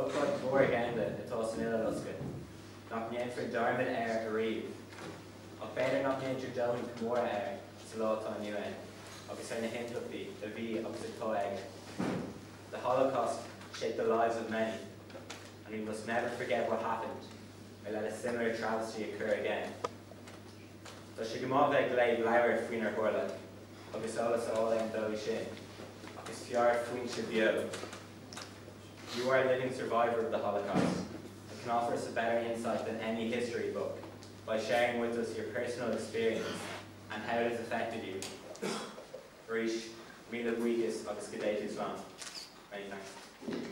Look again, the toss in eile not me for Darmid air a reeve. Of better not me to down more air, slot on you end. Obviously, in a hint of the V of the cogadh. The Holocaust shaped the lives of many, and we must never forget what happened, or let a similar travesty occur again. So she came off like glade lower fwin her horla, agus olas all em doli shin, agus fiar fwin shibio. You are a living survivor of the Holocaust, and can offer us a better insight than any history book by sharing with us your personal experience and how it has affected you. Rish, mila buigas agus gcadéad Islam. Many thanks.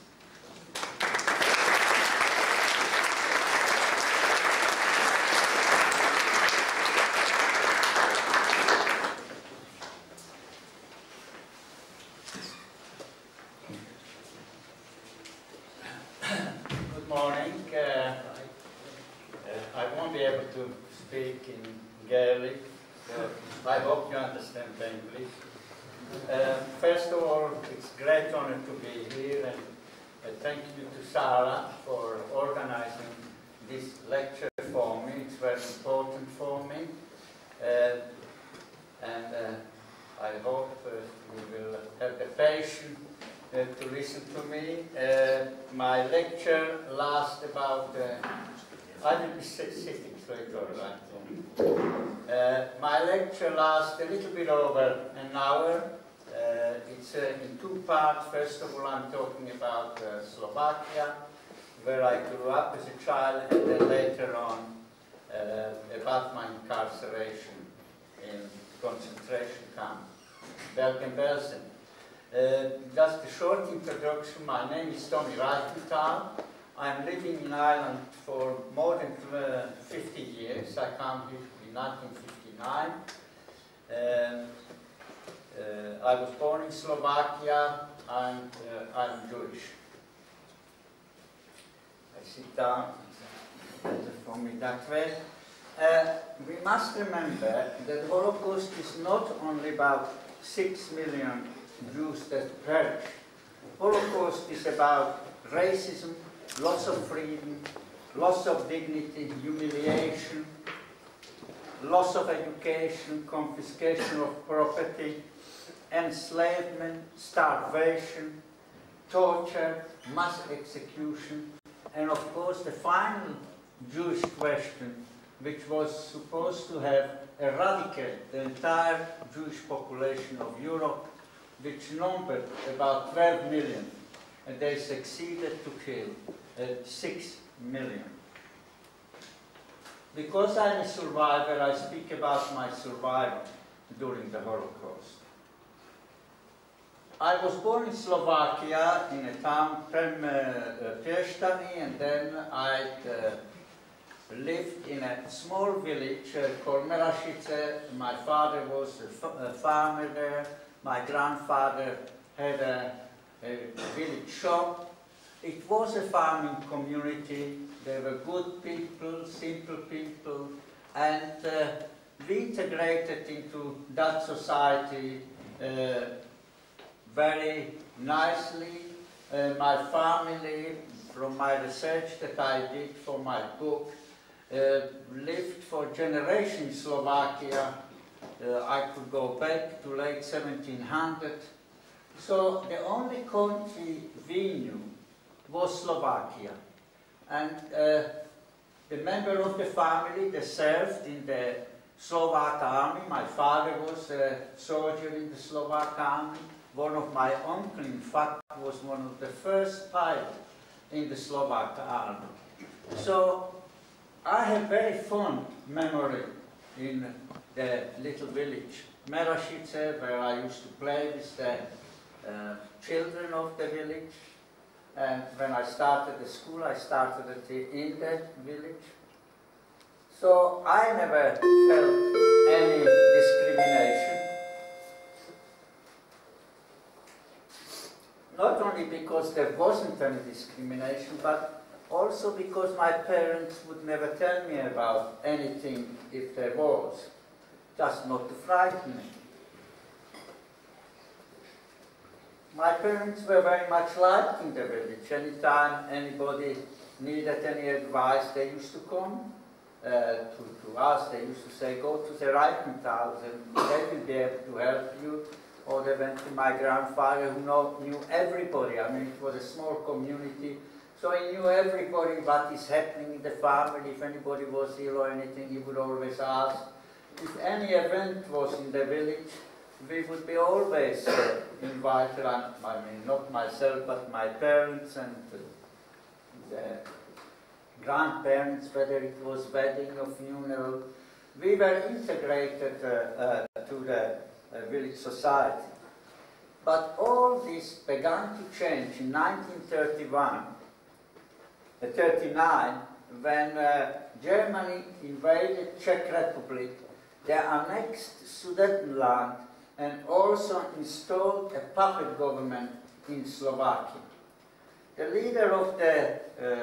Good morning. I won't be able to speak in Gaelic. I hope you understand English. First of all, it's a great honor to be here, and thank you to Sarah for organizing this lecture for me. It's very important for me, and I hope you will have the patience to listen to me. My lecture lasts about, I will be sitting straight or right. My lecture lasts a little bit over an hour. It's in two parts. First of all, I'm talking about Slovakia, where I grew up as a child, and then later on about my incarceration in concentration camp, Belsen. Just a short introduction. My name is Tomi Reichental. I'm living in Ireland for more than 50 years. I came here in 1959. I was born in Slovakia, and I'm Jewish. I sit down, better for me that way. We must remember that the Holocaust is not only about 6 million Jews that perished. Holocaust is about racism, loss of freedom, loss of dignity, humiliation, loss of education, confiscation of property, enslavement, starvation, torture, mass execution, and of course the final Jewish question, which was supposed to have eradicated the entire Jewish population of Europe, which numbered about 12 million, and they succeeded to kill 6 million. Because I'm a survivor, I speak about my survival during the Holocaust. I was born in Slovakia in a town, Piestany, and then I lived in a small village called Merašice. My father was a farmer there. My grandfather had a village shop. It was a farming community. They were good people, simple people, and we integrated into that society very nicely. My family, from my research that I did for my book, lived for generations in Slovakia. I could go back to late 1700. So the only country we knew was Slovakia. And the member of the family, they served in the Slovak army. My father was a soldier in the Slovak army. One of my uncles, in fact, was one of the first pilots in the Slovak army. So I have very fond memory in the little village Merašice, where I used to play with the children of the village. And when I started the school, I started in the village. So I never felt any discrimination. Not only because there wasn't any discrimination, but also because my parents would never tell me about anything if there was, just not to frighten me. my parents were very much liked in the village. Anytime anybody needed any advice, they used to come to us. They used to say, go to the Reichentals and they will be able to help you. Or they went to my grandfather who knew everybody. I mean, it was a small community. So he knew everybody, what is happening in the family. If anybody was ill or anything, he would always ask. If any event was in the village, we would be always invited. I mean, not myself, but my parents and the grandparents, whether it was wedding or funeral. We were integrated to the village society. But all this began to change in 1939, when Germany invaded Czech Republic. They annexed Sudetenland and also installed a puppet government in Slovakia. The leader of the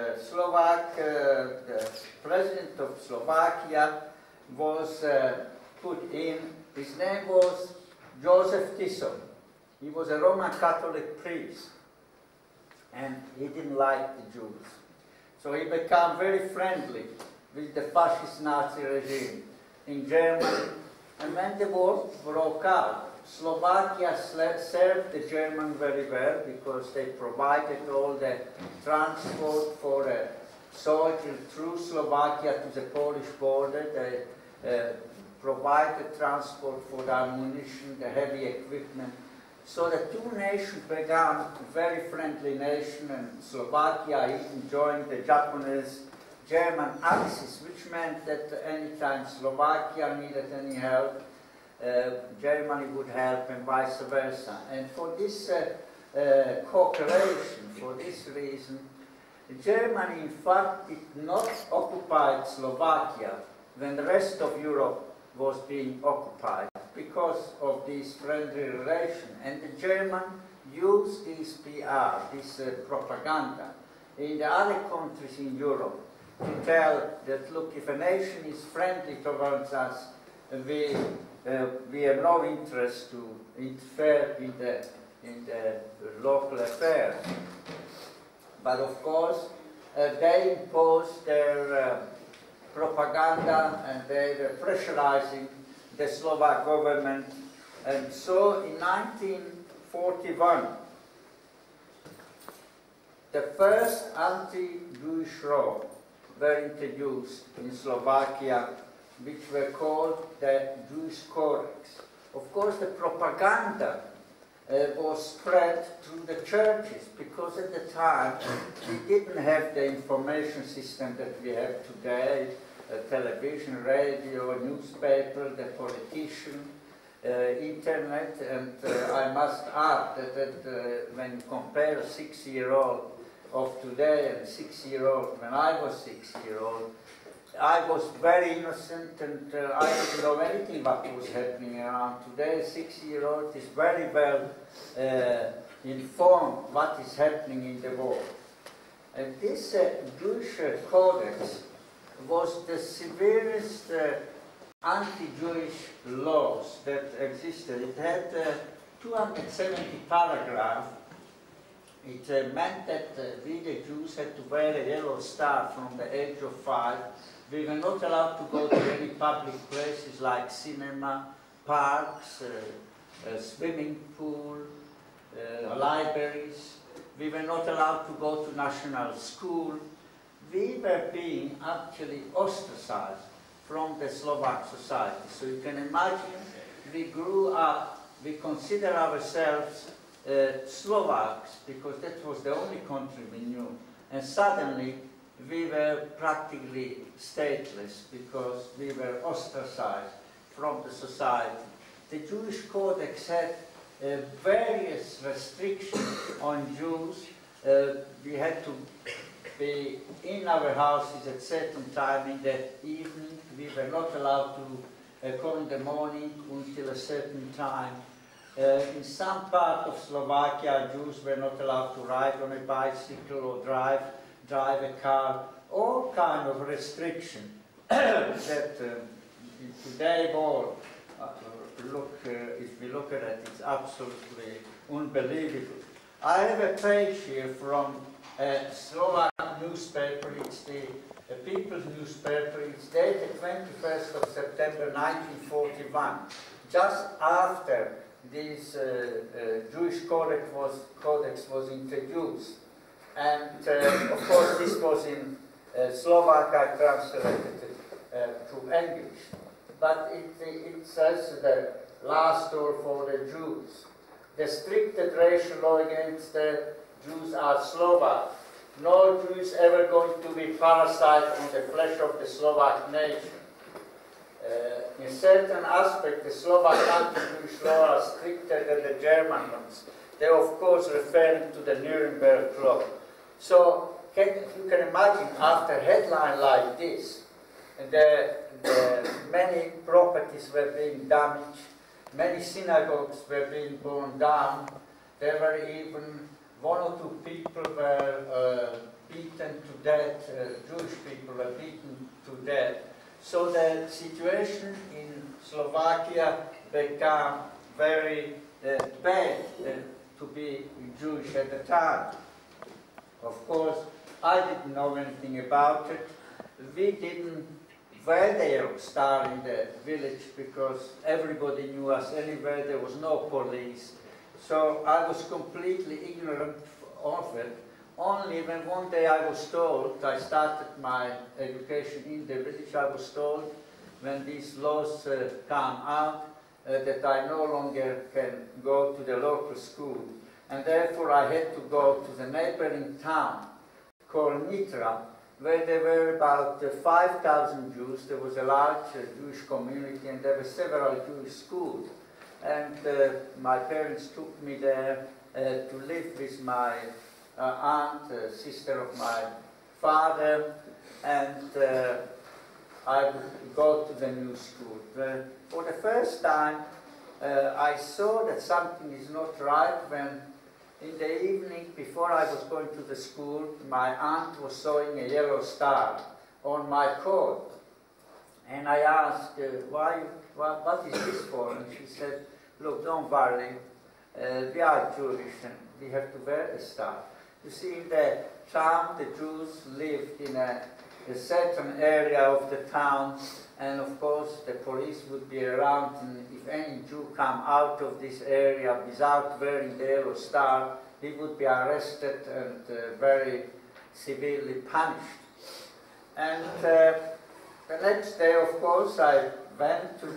the president of Slovakia was put in. His name was Joseph Tiso. He was a Roman Catholic priest, and he didn't like the Jews. So he became very friendly with the fascist Nazi regime in Germany. And when the war broke out, Slovakia served the Germans very well because they provided all the transport for soldiers through Slovakia to the Polish border. They provided transport for the ammunition, the heavy equipment. So the two nations became a very friendly nation, and Slovakia even joined the Japanese-German axis, which meant that anytime Slovakia needed any help, Germany would help and vice versa. And for this cooperation, for this reason, Germany in fact did not occupy Slovakia when the rest of Europe was being occupied, because of this friendly relation. And the Germans used this PR, this propaganda, in the other countries in Europe to tell that, look, if a nation is friendly towards us, we have no interest to interfere in the local affairs. But of course, they imposed their propaganda, and they were pressurizing the Slovak government. And so in 1941, the first anti-Jewish laws were introduced in Slovakia, which were called the Jewish Codex. Of course, the propaganda was spread through the churches, because at the time we didn't have the information system that we have today, television, radio, newspaper, the politician, internet. And I must add that when you compare a 6-year-old of today and a 6-year-old when I was 6-year-old, I was very innocent, and I didn't know anything what was happening around. Today, a 6-year-old is very well informed what is happening in the world. And this Jewish Codex was the severest anti-Jewish laws that existed. It had 270 paragraphs. It meant that we, the Jews, had to wear a yellow star from the age of 5. We were not allowed to go to any public places like cinema, parks, swimming pool, libraries. We were not allowed to go to national school. We were being actually ostracized from the Slovak society. So you can imagine, we grew up, we consider ourselves Slovaks, because that was the only country we knew. And suddenly, we were practically stateless, because we were ostracized from the society. The Jewish Codex had various restrictions on Jews. We had to be in our houses at certain time in the evening. We were not allowed to come in the morning until a certain time. In some part of Slovakia, Jews were not allowed to ride on a bicycle or drive a car. All kind of restriction that today all if we look at it, it's absolutely unbelievable. I have a page here from a Slovak newspaper. It's the People's newspaper. It's dated 21st of September 1941, just after this Jewish codex was introduced. And of course this was in Slovak. I translated it to English. But it says the last law for the Jews. The strictest racial law against the Jews are Slovak. No Jew is ever going to be parasite on the flesh of the Slovak nation. In certain aspects, the Slovak anti-Jewish laws are stricter than the German ones. They are, of course, referring to the Nuremberg law. So, you can imagine, after a headline like this, many properties were being damaged, many synagogues were being burned down. There were even 1 or 2 people were beaten to death, Jewish people were beaten to death. So the situation in Slovakia became very bad to be Jewish at the time. Of course, I didn't know anything about it. We didn't wear the yellow star in the village because everybody knew us anywhere. There was no police. So I was completely ignorant of it. Only when one day I was told, I started my education in the village, I was told when these laws come out that I no longer can go to the local school. And therefore I had to go to the neighboring town called Nitra, where there were about 5,000 Jews. There was a large Jewish community and there were several Jewish schools. And my parents took me there to live with my aunt, sister of my father, and I would go to the new school. For the first time, I saw that something is not right when in the evening, before I was going to the school, my aunt was sewing a yellow star on my coat. And I asked, what is this for? And she said, look, don't worry, we are Jewish and we have to wear a star. You see, in the town, the Jews lived in a certain area of the town, and of course the police would be around, and if any Jew come out of this area without wearing the yellow star, he would be arrested and very severely punished. And the next day, of course, I went to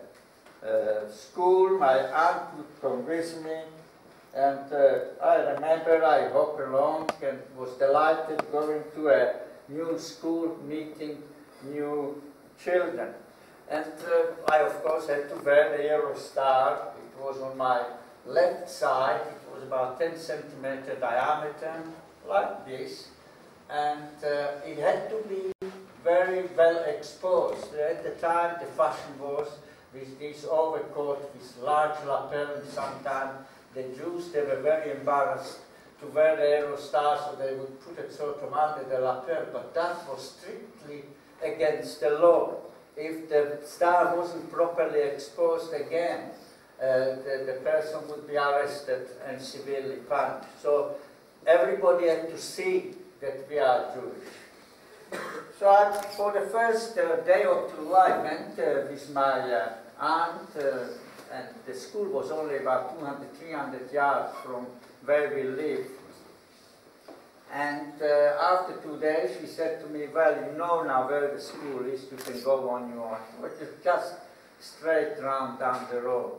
the school. My aunt would come with me, and I remember I walked along and was delighted going to a new school, meeting new children. And I, of course, had to wear the yellow star. It was on my left side. It was about 10 centimeter diameter, like this. And it had to be very well exposed. At the time, the fashion was with this overcoat, with large lapel, and sometimes the Jews, they were very embarrassed to wear the yellow star, so they would put it sort of under the lapel, but that was strictly against the law. If the star wasn't properly exposed again, the person would be arrested and severely punished. So everybody had to see that we are Jewish. So for the first day or two, I went with my aunt, and the school was only about 200, 300 yards from where we lived. And after 2 days, she said to me, well, you know now where the school is, you can go on your own. Which is just straight round down the road.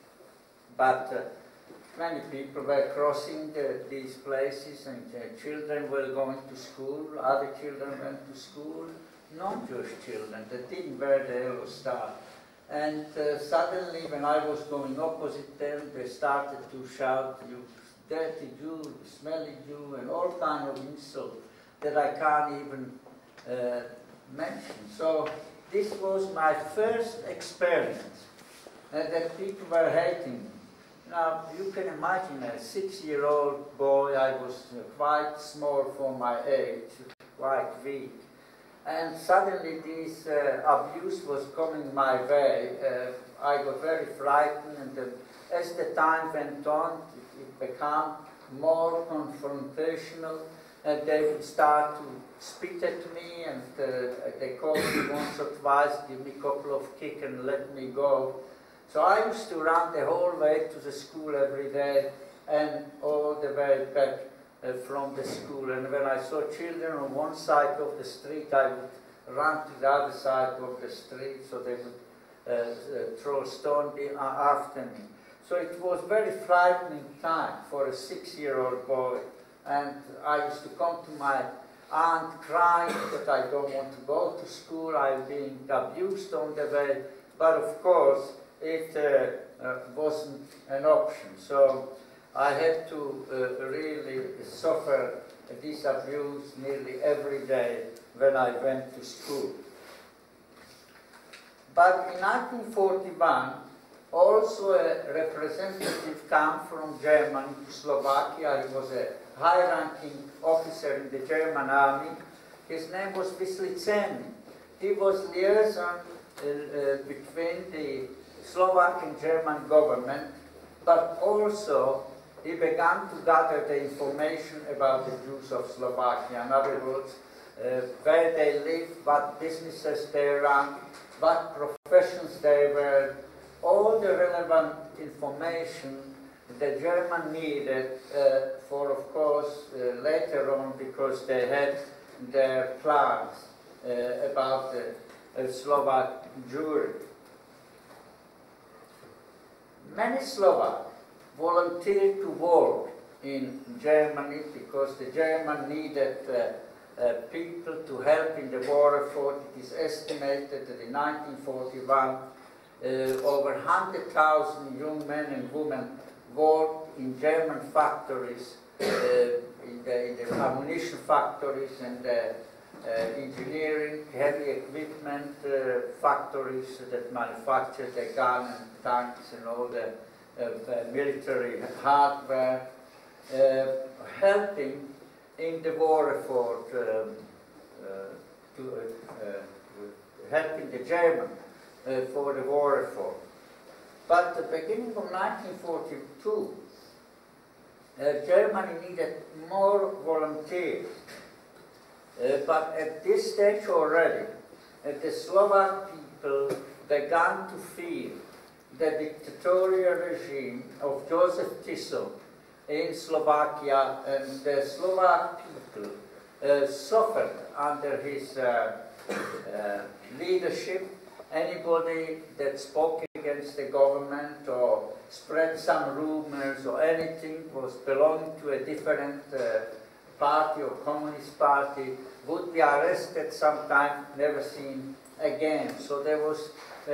But many people were crossing these places, and children were going to school, other children went to school, non-Jewish children that didn't wear the yellow star. And suddenly, when I was going opposite them, they started to shout, you dirty Jew, you smelly Jew, and all kind of insults that I can't even mention. So this was my first experience that people were hating me. Now, you can imagine a 6-year-old boy. I was quite small for my age, quite weak. And suddenly this abuse was coming my way. I got very frightened, and as the time went on, it became more confrontational, and they would start to spit at me, and they called me once or twice, give me a couple of kicks and let me go. So I used to run the whole way to the school every day and all the way back from the school. And when I saw children on one side of the street, I would run to the other side of the street so they would throw a stone after me. So it was a very frightening time for a 6-year-old boy. And I used to come to my aunt crying that I don't want to go to school, I'm being abused on the way. But of course, it wasn't an option. So I had to really suffer this abuse nearly every day when I went to school. But in 1941, also a representative came from Germany to Slovakia. He was a high-ranking officer in the German army. His name was Vyslitseny. He was liaison between the Slovak and German government, but also he began to gather the information about the Jews of Slovakia. In other words, where they live, what businesses they run, what professions they were, all the relevant information the German needed for, of course, later on, because they had their plans about the Slovak Jewry. Many Slovaks volunteered to work in Germany because the German needed people to help in the war effort. It is estimated that in 1941 over 100,000 young men and women worked in German factories, in the ammunition factories and engineering, heavy equipment factories that manufactured the guns and tanks and all the military hardware, helping in the war effort, helping the Germans for the war effort. But at the beginning of 1942, Germany needed more volunteers. But at this stage already, the Slovak people began to feel the dictatorial regime of Joseph Tiso in Slovakia, and the Slovak people suffered under his leadership. Anybody that spoke against the government or spread some rumors or anything was belonging to a different party or communist party would be arrested sometime, never seen again. So there was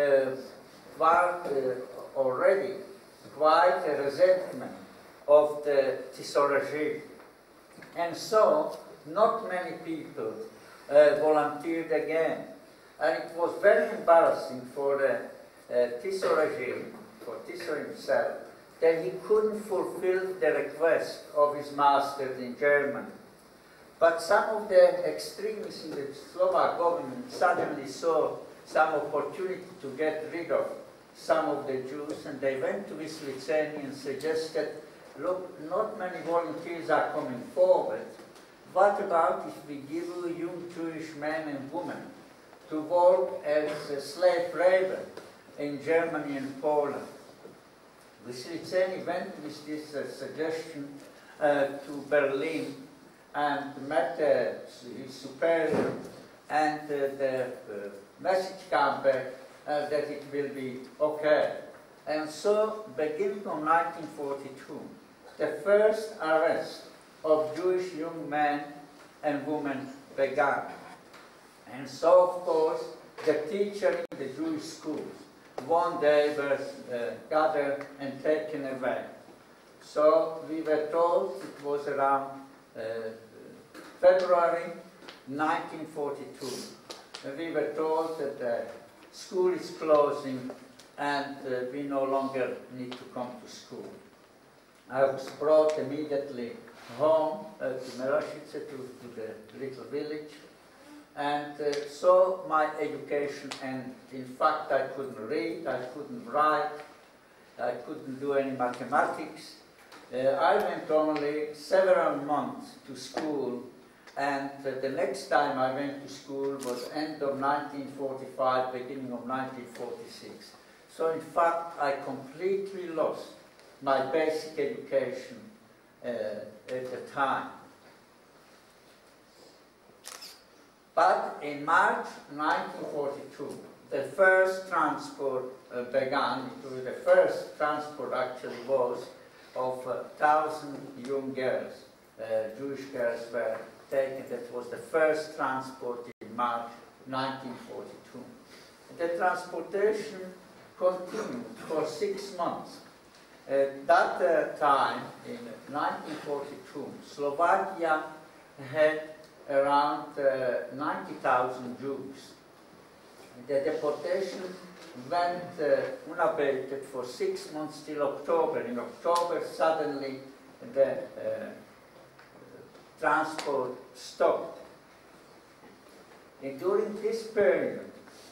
already quite a resentment of the Tiso regime. And so not many people volunteered again. And it was very embarrassing for the Tiso regime, for Tiso himself, that he couldn't fulfill the request of his masters in Germany. But some of the extremists in the Slovak government suddenly saw some opportunity to get rid of some of the Jews, and they went to Vyslitseny and suggested, look, not many volunteers are coming forward. What about if we give you young Jewish men and women to work as slave labor in Germany and Poland? Vyslitseny went with this suggestion to Berlin and met his superior, and the message came back that it will be okay. And so, beginning of 1942, the first arrest of Jewish young men and women began. And so, of course, the teachers in the Jewish schools one day were gathered and taken away. So we were told, it was around February 1942, and we were told that the school is closing and we no longer need to come to school. I was brought immediately home to Merašice, to the little village, and so my education ended. In fact, I couldn't read, I couldn't write, I couldn't do any mathematics. I went only several months to school, and the next time I went to school was end of 1945, beginning of 1946. So in fact, I completely lost my basic education at the time. But in March 1942, the first transport began. The first transport actually was of 1,000 young girls. Jewish girls were taken. That was the first transport in March 1942. The transportation continued for 6 months. At that time, in 1942, Slovakia had around 90,000 Jews. The deportation went unabated for 6 months till October. In October, suddenly the transport stopped. And during this period,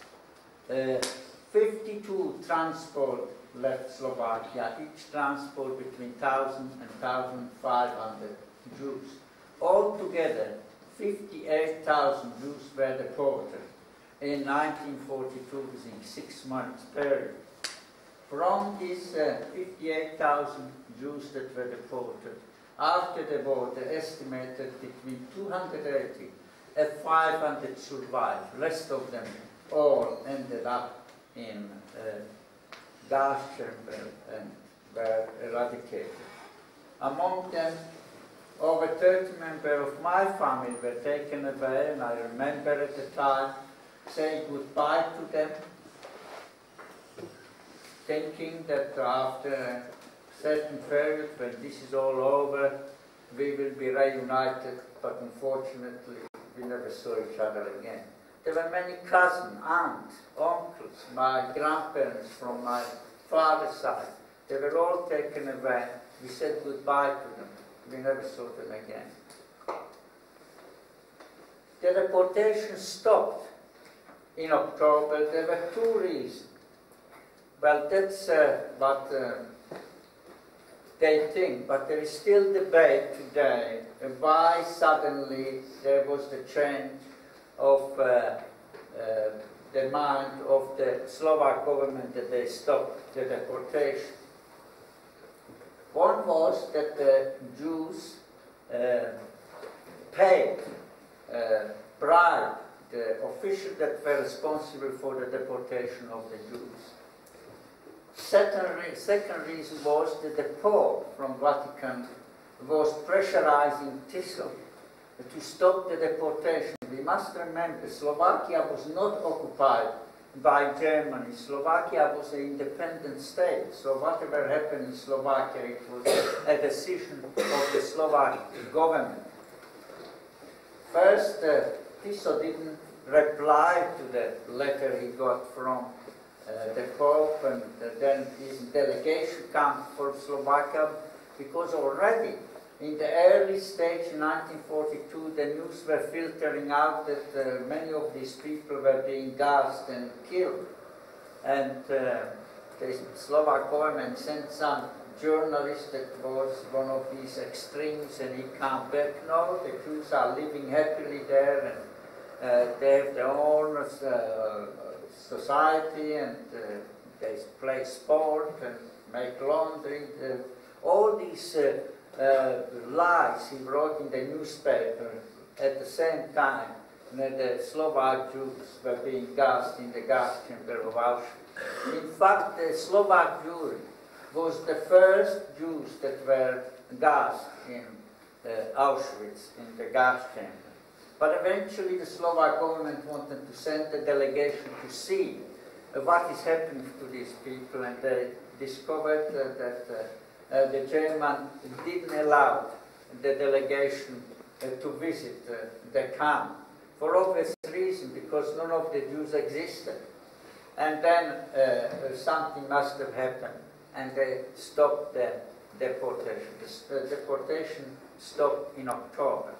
52 transport left Slovakia, each transport between 1,000 and 1,500 Jews. Altogether, 58,000 Jews were deported in 1942 within 6 months period. From these 58,000 Jews that were deported, after the war, they estimated between 280 and 500 survived. The rest of them all ended up in gas chamber and were eradicated. Among them, over 30 members of my family were taken away, and I remember at the time saying goodbye to them, thinking that after a certain period, when this is all over, we will be reunited, but unfortunately we never saw each other again. There were many cousins, aunts, uncles, my grandparents from my father's side. They were all taken away. We said goodbye to them. We never saw them again. The deportation stopped in October. There were two reasons. Well, that's what they think, but there is still debate today why suddenly there was the change of the mind of the Slovak government that they stopped the deportation. One was that the Jews paid, bribed the officials that were responsible for the deportation of the Jews. Second reason was that the Pope from Vatican was pressurizing Tito to stop the deportation. We must remember, Slovakia was not occupied by Germany. Slovakia was an independent state, so whatever happened in Slovakia, it was a decision of the Slovak government. First, Tiso didn't reply to the letter he got from the Pope, and then his delegation came for Slovakia, because already in the early stage in 1942 the news were filtering out that many of these people were being gassed and killed, and the Slovak government sent some journalist that was one of these extremes, and he came back. No, the Jews are living happily there, and they have their own society, and they play sport and make laundry. All these lies he wrote in the newspaper at the same time that the Slovak Jews were being gassed in the gas chamber of Auschwitz. In fact, the Slovak Jewry was the first Jews that were gassed in Auschwitz, in the gas chamber. But eventually the Slovak government wanted to send a delegation to see what is happening to these people, and they discovered that the German didn't allow the delegation to visit the camp, for obvious reason, because none of the Jews existed. And then something must have happened, and they stopped the deportation. The deportation stopped in October.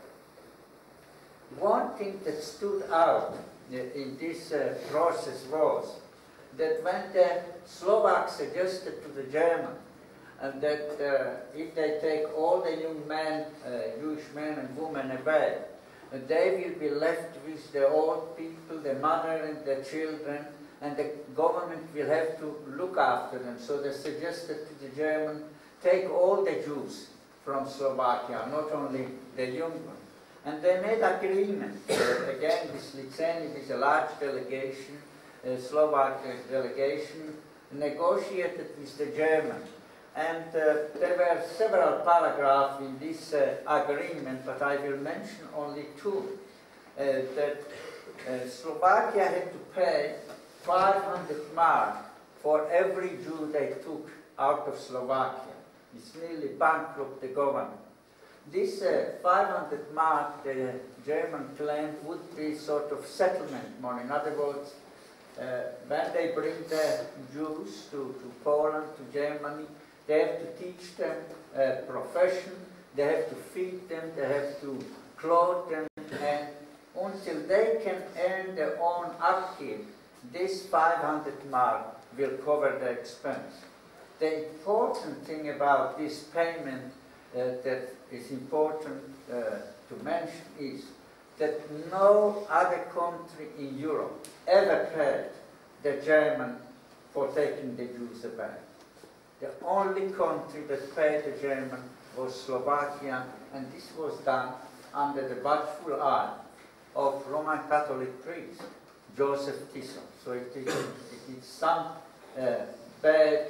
One thing that stood out in this process was that when the Slovaks suggested to the Germans and that if they take all the young men, Jewish men and women away, they will be left with the old people, the mother and the children, and the government will have to look after them. So they suggested to the Germans, take all the Jews from Slovakia, not only the young ones. And they made agreement. Again, this Liceni is a large delegation, Slovak delegation, negotiated with the Germans. And there were several paragraphs in this agreement, but I will mention only two. That Slovakia had to pay 500 mark for every Jew they took out of Slovakia. It's nearly bankrupt the government. This 500 mark, the German claimed, would be sort of settlement money. In other words, when they bring the Jews to Poland, to Germany, they have to teach them a profession, they have to feed them, they have to clothe them, and until they can earn their own upkeep, this 500 mark will cover the expense. The important thing about this payment that is important to mention is that no other country in Europe ever paid the German for taking the Jews away. The only country that paid the German was Slovakia, and this was done under the watchful eye of Roman Catholic priest Joseph Tisson. So it is some bad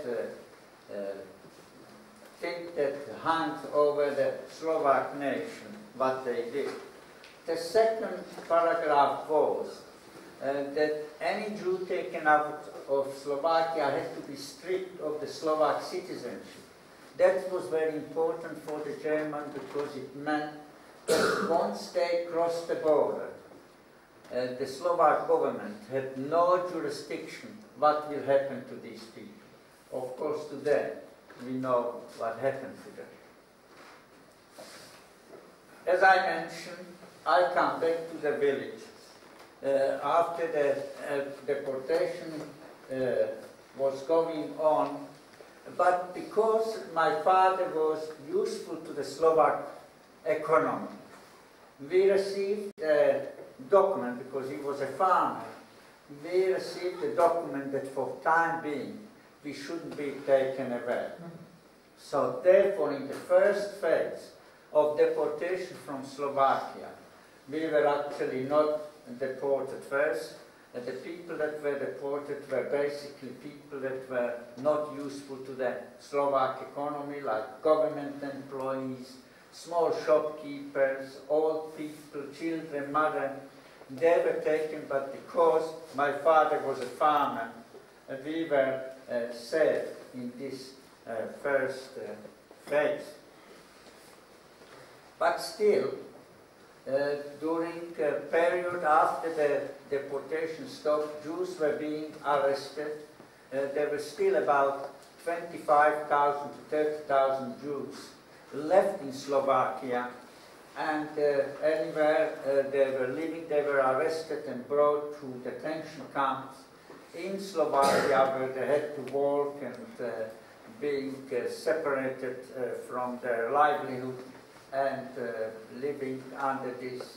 thing that hangs over the Slovak nation, what they did. The second paragraph was that any Jew taken out of Slovakia had to be stripped of the Slovak citizenship. That was very important for the German because it meant that once they crossed the border, the Slovak government had no jurisdiction what will happen to these people. Of course, today we know what happened to them. As I mentioned, I come back to the village. After the deportation was going on, but because my father was useful to the Slovak economy, we received a document, because he was a farmer, we received a document that for time being we shouldn't be taken away. So therefore, in the first phase of deportation from Slovakia, we were actually not deported first. The people that were deported were basically people that were not useful to the Slovak economy, like government employees, small shopkeepers, old people, children, mother. They were taken, but because my father was a farmer, we were safe in this first phase. But still, during a period after the deportation stopped, Jews were being arrested. There were still about 25,000 to 30,000 Jews left in Slovakia, and anywhere they were living, they were arrested and brought to detention camps in Slovakia, where they had to work and being separated from their livelihood and living under this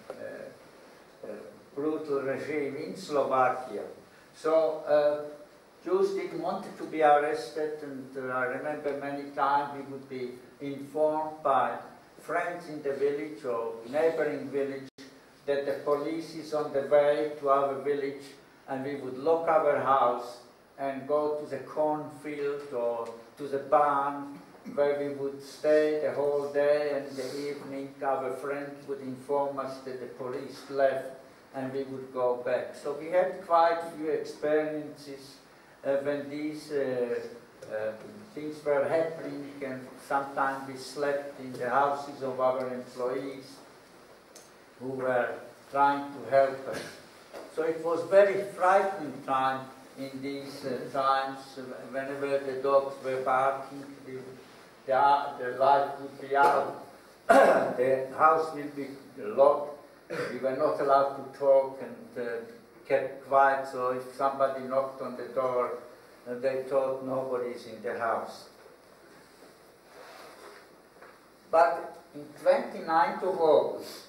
brutal regime in Slovakia. So Jews didn't want to be arrested, and I remember many times we would be informed by friends in the village or neighboring village that the police is on the way to our village, and we would lock our house and go to the cornfield or to the barn, where we would stay the whole day, and in the evening our friend would inform us that the police left and we would go back. So we had quite a few experiences when these things were happening, and sometimes we slept in the houses of our employees who were trying to help us. So it was very frightening time in these times. Whenever the dogs were barking, the light would be out, the house will be locked, we were not allowed to talk, and kept quiet, so if somebody knocked on the door, they thought nobody's in the house. But in 29th of August,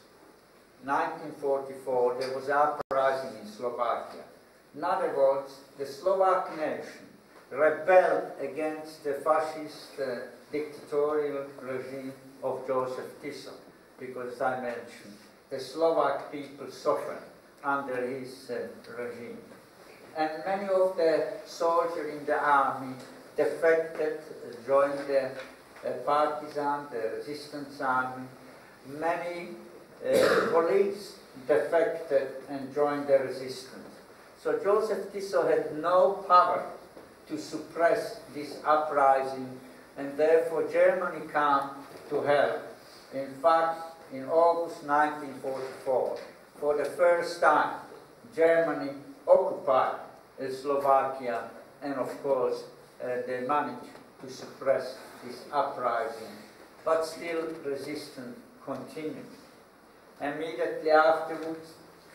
1944, there was an uprising in Slovakia. In other words, the Slovak nation rebelled against the fascist dictatorial regime of Joseph Tiso, because, as I mentioned, the Slovak people suffered under his regime. And many of the soldiers in the army defected, joined the partisan, the resistance army. Many police defected and joined the resistance. So Joseph Tiso had no power to suppress this uprising, and therefore Germany came to help. In fact, in August 1944, for the first time, Germany occupied Slovakia, and of course, they managed to suppress this uprising, but still resistance continued. Immediately afterwards,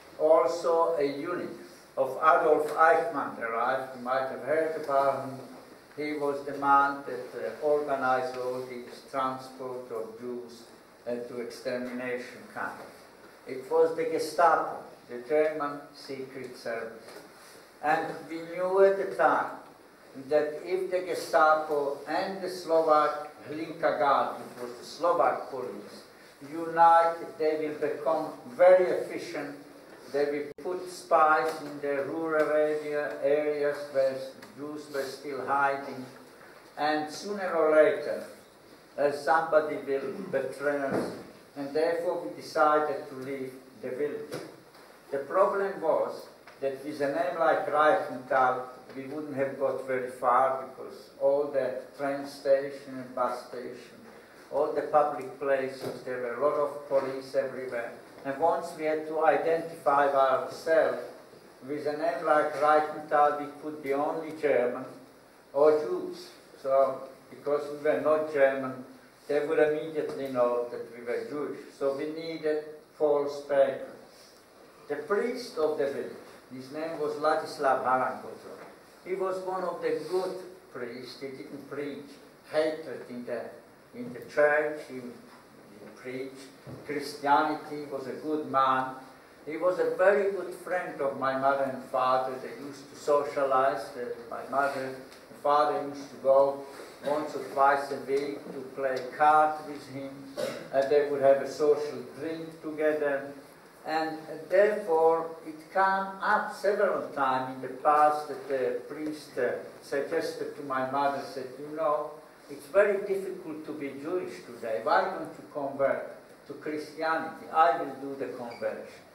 also a unit of Adolf Eichmann arrived. You might have heard about him. He was the man that organized all these transport of Jews to extermination camps. It was the Gestapo, the German secret service. And we knew at the time that if the Gestapo and the Slovak Hlinka Guard, it was the Slovak police, unite, they will become very efficient. They will put spies in the rural areas where Jews were still hiding, and sooner or later somebody will betray us, and therefore we decided to leave the village. The problem was that with a name like Reichental, we wouldn't have got very far, because all the train station and bus station, all the public places, there were a lot of police everywhere. And once we had to identify ourselves, with a name like Reichental, we could be only German or Jews. So, because we were not German, they would immediately know that we were Jewish. So we needed false papers. The priest of the village, his name was Ladislav Harankozo. He was one of the good priests. He didn't preach hatred in the church. He preached Christianity. He was a good man. He was a very good friend of my mother and father. They used to socialize. My mother and father used to go once or twice a week to play cards with him. They would have a social drink together. And therefore, it came up several times in the past that the priest suggested to my mother, said, you know, it's very difficult to be Jewish today. Why don't you convert to Christianity? I will do the conversion.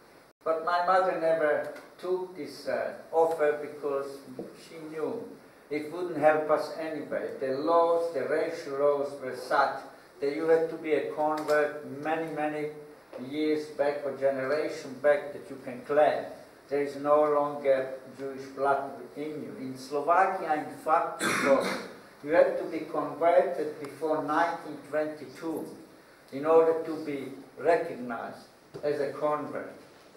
But my mother never took this offer, because she knew it wouldn't help us anyway. The laws, the racial laws were such that you had to be a convert many years back or generation back that you can claim there is no longer Jewish blood in you. In Slovakia, in fact, you had to be converted before 1922 in order to be recognized as a convert.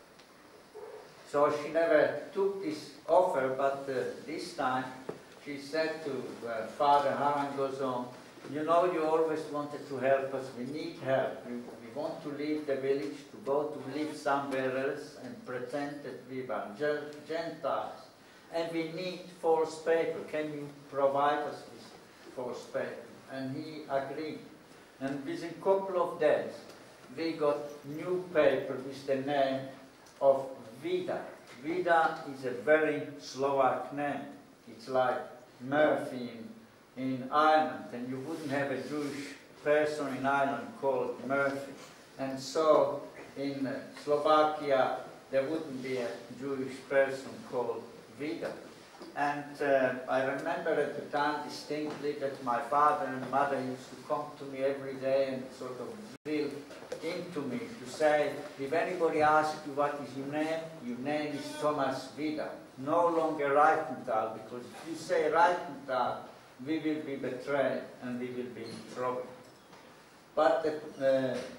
So she never took this offer, but this time she said to Father Harangozon, you know, you always wanted to help us. We need help. We want to leave the village, to go to live somewhere else and pretend that we are Gentiles. And we need false paper. Can you provide us with false paper? And he agreed. And within a couple of days, we got new paper with the name of Vida. Vida is a very Slovak name. It's like Murphy in Ireland, and you wouldn't have a Jewish person in Ireland called Murphy. And so in Slovakia, there wouldn't be a Jewish person called Vida. And I remember at the time distinctly that my father and mother used to come to me every day and sort of drill into me to say, if anybody asks you what is your name is Thomas Vida, no longer Reichental, because if you say Reichental, we will be betrayed and we will be in trouble. But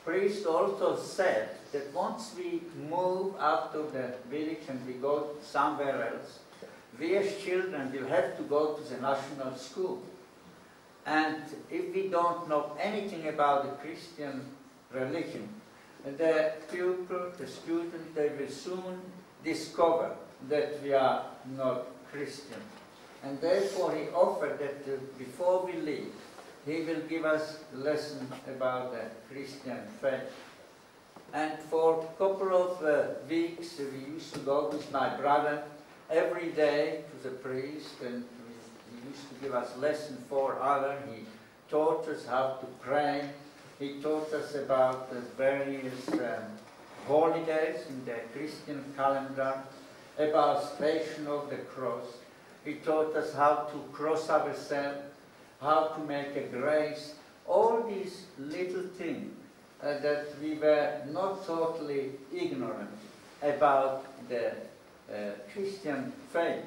priest also said that once we move out of the village and we go somewhere else, we as children will have to go to the national school. And if we don't know anything about the Christian religion, the pupil, the student, they will soon discover that we are not Christian. And therefore he offered that before we leave, he will give us a lesson about the Christian faith. And for a couple of weeks we used to go with my brother every day to the priest, and he used to give us lesson 4 hours. He taught us how to pray. He taught us about the various holidays in the Christian calendar, about Station of the Cross. He taught us how to cross ourselves, how to make a grace, all these little things that we were not totally ignorant about the Christian faith,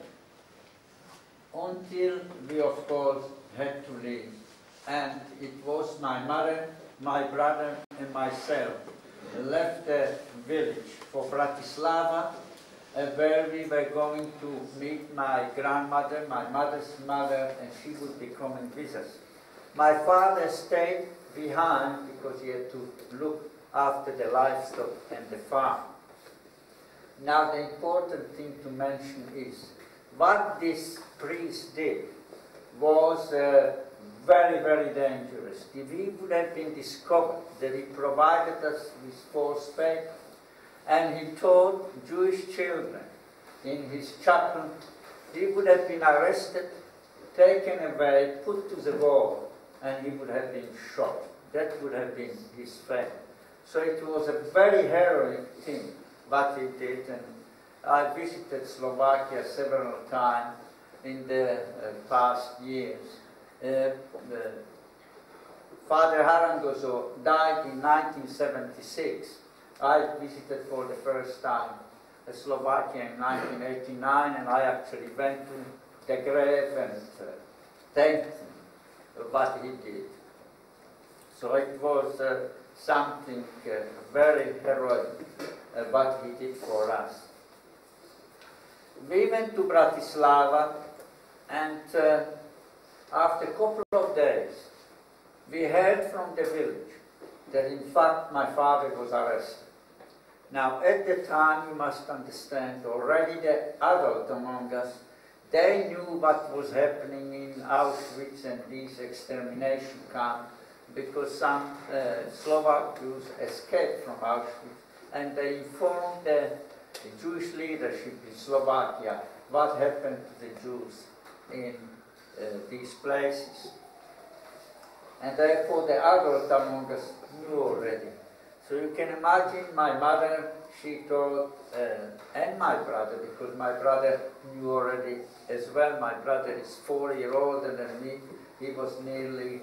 until we of course had to leave. And it was my mother, my brother and myself left the village for Bratislava, where we were going to meet my grandmother, my mother's mother, and she would be coming with us. My father stayed behind because he had to look after the livestock and the farm. Now the important thing to mention is what this priest did was very, very dangerous. If he would have been discovered that he provided us with false faith, and he taught Jewish children in his chapel, he would have been arrested, taken away, put to the wall, and he would have been shot. That would have been his fate. So it was a very heroic thing what he did, and I visited Slovakia several times in the past years. Father Harangozo died in 1976. I visited for the first time Slovakia in 1989, and I actually went to the grave and thanked him what he did. So it was something very heroic what he did for us. We went to Bratislava, and after a couple of days we heard from the village that in fact my father was arrested. Now at the time, you must understand, already the adults among us, they knew what was happening in Auschwitz and these extermination camps, because some Slovak Jews escaped from Auschwitz, and they informed the Jewish leadership in Slovakia what happened to the Jews in these places. And therefore the adults among us knew already. So you can imagine my mother, she told, and my brother, because my brother knew already as well. My brother is 4 years older than me. He was nearly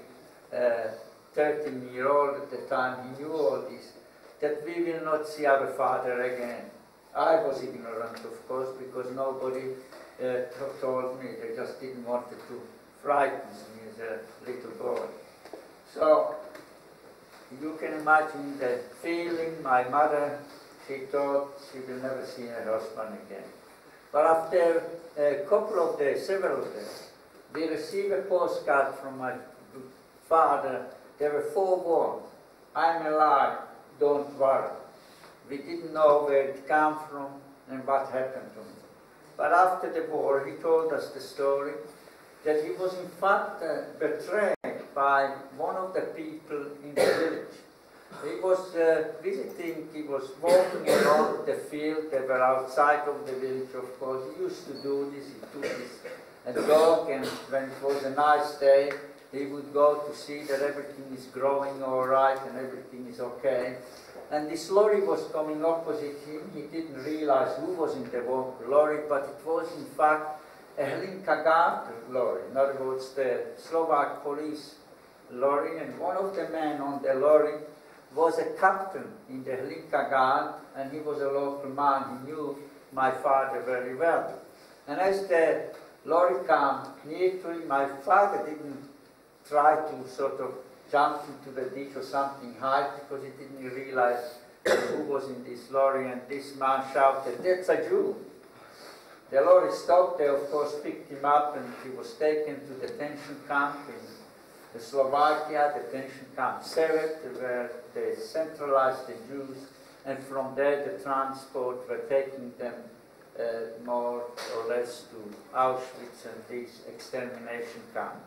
13-year-old at the time. He knew all this, that we will not see our father again. I was ignorant, of course, because nobody told me. They just didn't want to frighten me as a little boy. So you can imagine the feeling. My mother, she thought she will never see her husband again. But after a couple of days, several days, we received a postcard from my father. There were 4 words: "I'm alive, don't worry." We didn't know where it came from and what happened to me. But after the war, he told us the story that he was in fact betrayed by one of the people in the village. He was visiting, he was walking around the field. They were outside of the village, of course. He used to do this. He took his dog, and when it was a nice day, he would go to see that everything is growing all right and everything is okay. And this lorry was coming opposite him. He didn't realize who was in the lorry, but it was in fact a cogadh lorry. In other words, the Slovak police lorry, and one of the men on the lorry was a captain in the cogadh, and he was a local man. He knew my father very well. And as the lorry came near to him, my father didn't try to sort of jumped into the ditch or something high because he didn't realize who was in this lorry, and this man shouted, "That's a Jew!" The lorry stopped. They, of course, picked him up, and he was taken to the detention camp in Slovakia, detention camp Seret, where they centralized the Jews, and from there the transport were taking them more or less to Auschwitz and this extermination camp.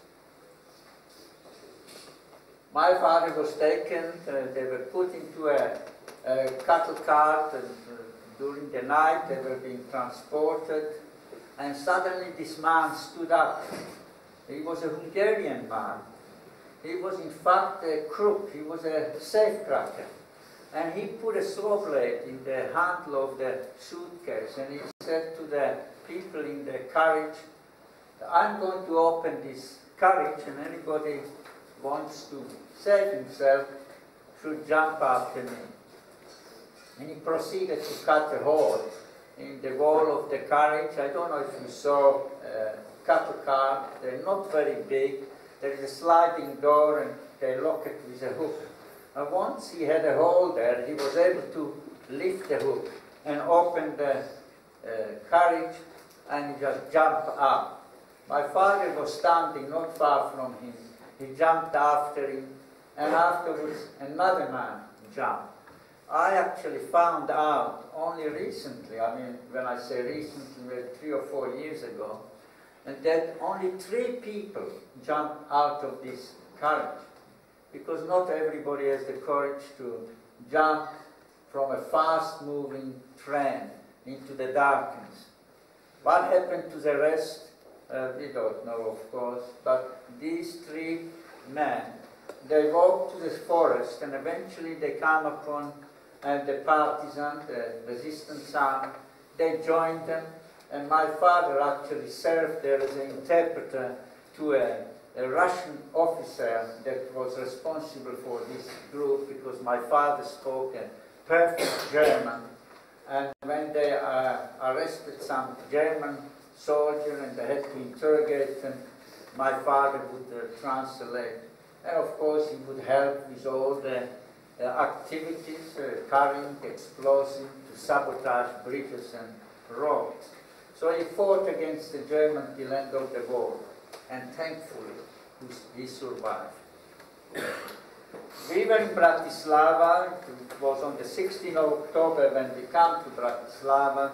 My father was taken, they were put into a cattle cart, and during the night they were being transported, and suddenly this man stood up. He was a Hungarian man. He was in fact a crook, he was a safecracker. And he put a saw blade in the handle of the suitcase, and he said to the people in the carriage, "I'm going to open this carriage, and anybody wants to save himself should jump after me." And he proceeded to cut a hole in the wall of the carriage. I don't know if you saw cattle car, they're not very big. There is a sliding door, and they lock it with a hook. And once he had a hole there, he was able to lift the hook and open the carriage, and he just jumped up. My father was standing not far from him. He jumped after him, and afterwards another man jumped. I actually found out only recently, I mean, when I say recently, 3 or 4 years ago, and that only 3 people jumped out of this carriage. Because not everybody has the courage to jump from a fast-moving train into the darkness. What happened to the rest, we don't know, of course, but these 3 men, they walked to the forest, and eventually they came upon the partisan, the resistance army. They joined them, and my father actually served there as an interpreter to a Russian officer that was responsible for this group, because my father spoke a perfect German, and when they arrested some German soldier and they had to interrogate them, my father would translate, and of course he would help with all the activities, carrying explosives to sabotage bridges and roads. So he fought against the Germans till the end of the war, and thankfully he survived. We were in Bratislava. It was on the 16th of October when we came to Bratislava.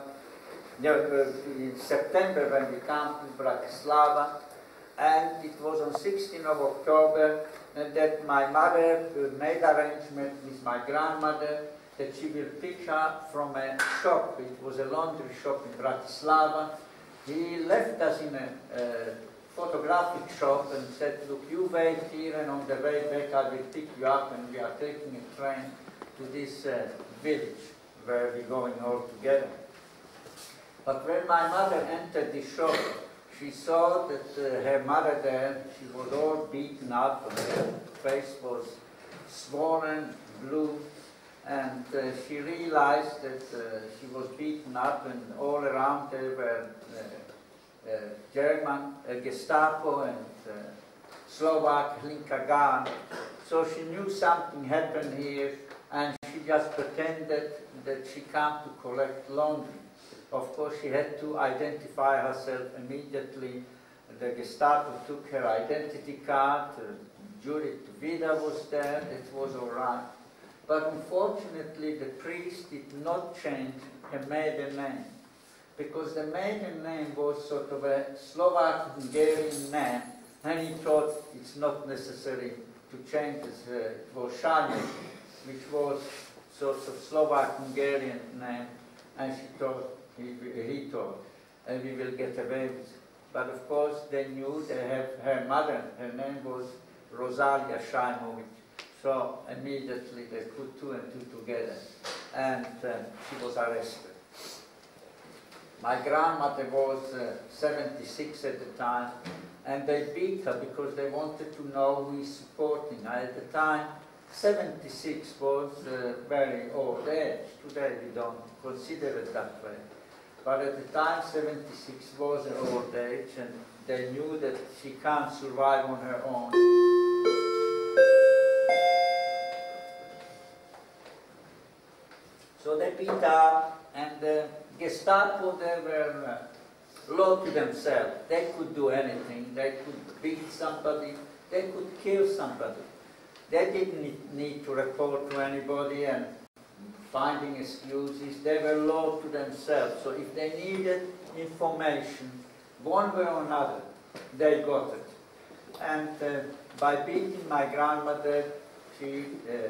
In September when we came to Bratislava, and it was on 16th of October that my mother made arrangement with my grandmother that she will pick up from a shop. It was a laundry shop in Bratislava. He left us in a photographic shop and said, "Look, you wait here, and on the way back I will pick you up, and we are taking a train to this village where we're going all together." But when my mother entered the shop, she saw that her mother there, she was all beaten up, and her face was swollen, blue, and she realized that she was beaten up, and all around her were German Gestapo and Slovak Hlinka. So she knew something happened here, and she just pretended that she came to collect laundry. Of course, she had to identify herself immediately. The Gestapo took her identity card. Judith Vida was there. It was all right. But unfortunately, the priest did not change her maiden name, because the maiden name was sort of a Slovak-Hungarian name, and he thought it's not necessary to change it. It was Shani, which was sort of Slovak-Hungarian name, and she thought, he thought, and we will get away with it. But of course, they knew they have her mother, her name was Rosalia Shaimovic. So immediately they put 2 and 2 together, and she was arrested. My grandmother was 76 at the time, and they beat her because they wanted to know who is supporting her. At the time, 76 was a very old age. Today we don't consider it that way. But at the time, 76 was an old age, and they knew that she can't survive on her own. beat up, and the Gestapo, they were law to themselves. They could do anything. They could beat somebody. They could kill somebody. They didn't need to report to anybody and finding excuses. They were law to themselves. So if they needed information, one way or another, they got it. And by beating my grandmother, she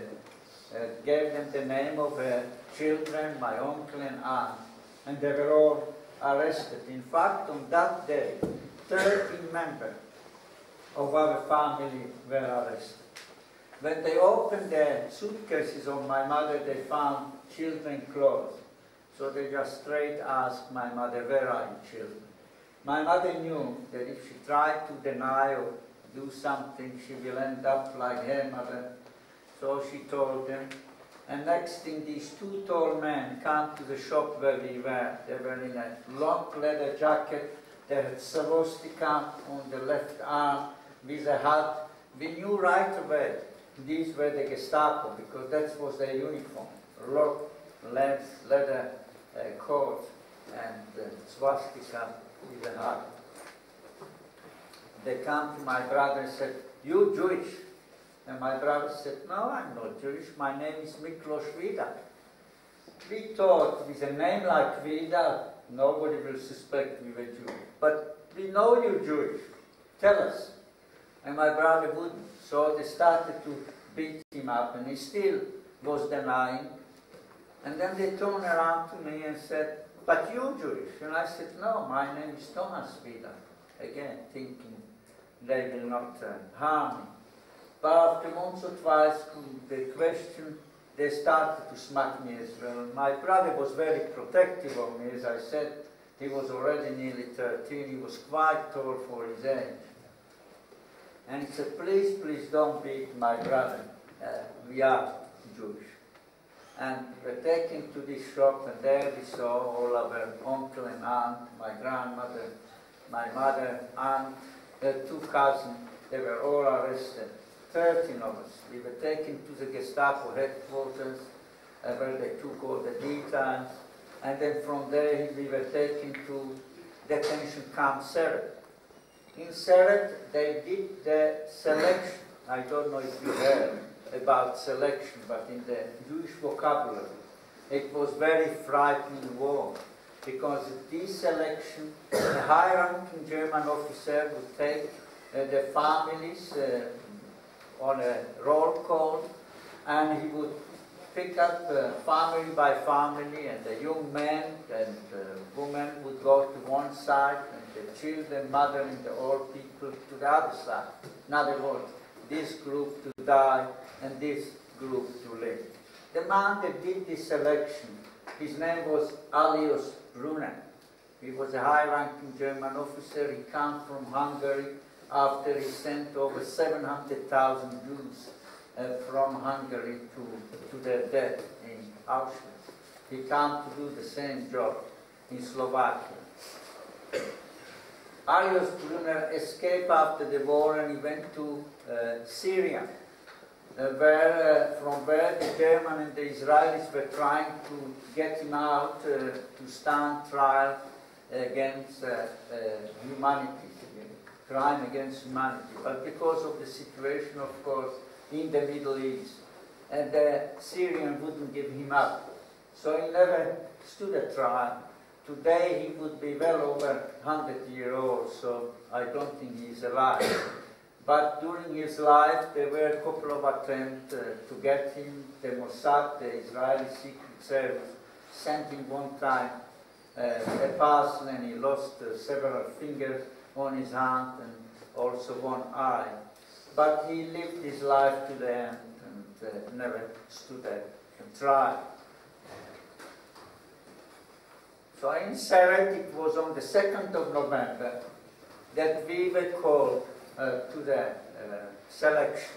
gave them the name of her children, my uncle and aunt, and they were all arrested. In fact, on that day, 13 members of our family were arrested. When they opened the suitcases of my mother, they found children's clothes. So they just straight asked my mother, where are your children? My mother knew that if she tried to deny or do something, she will end up like her mother. So she told them. And next thing, these two tall men came to the shop where we were. They were in a long leather jacket. They had swastika on the left arm with a hat. We knew right away these were the Gestapo because that was their uniform. Long leather coat and swastika with a hat. They came to my brother and said, "You Jewish?" And my brother said, "No, I'm not Jewish. My name is Miklos Vida." We thought with a name like Vida, nobody will suspect we were Jewish. But we know you're Jewish. Tell us. And my brother wouldn't. So they started to beat him up, and he still was denying. And then they turned around to me and said, "But you're Jewish." And I said, "No, my name is Thomas Vida." Again, thinking they will not harm me. But after once or twice, the question, they started to smack me as well. My brother was very protective of me. As I said, he was already nearly 13. He was quite tall for his age. And he said, "Please, please don't beat my brother. We are Jewish." And we were taken to this shop, and there we saw all our uncle and aunt, my grandmother, my mother, aunt, their two cousins. They were all arrested. 13 of us. We were taken to the Gestapo headquarters, where they took all the details. And then from there, we were taken to detention camp Seret. In Seret, they did the selection. I don't know if you heard about selection, but in the Jewish vocabulary, it was very frightening war. Because this selection, the high-ranking German officer would take the families on a roll call, and he would pick up family by family, and the young men and women would go to one side, and the children, mother, and the old people to the other side. In other words, this group to die and this group to live. The man that did this selection, his name was Alois Brunner. He was a high-ranking German officer. He came from Hungary after he sent over 700,000 Jews from Hungary to their death in Auschwitz. He came to do the same job in Slovakia. Alois Brunner escaped after the war, and he went to Syria, from where the Germans and the Israelis were trying to get him out to stand trial against humanity. Crime against humanity, but because of the situation, of course, in the Middle East, and the Syrian wouldn't give him up. So he never stood a trial. Today he would be well over 100-year-old, so I don't think he's alive. But during his life, there were a couple of attempts to get him. The Mossad, the Israeli Secret Service, sent him one time a parcel, and he lost several fingers on his hand and also one eye. But he lived his life to the end and never stood a trial. So in Seret, it was on the 2nd of November that we were called to the selection.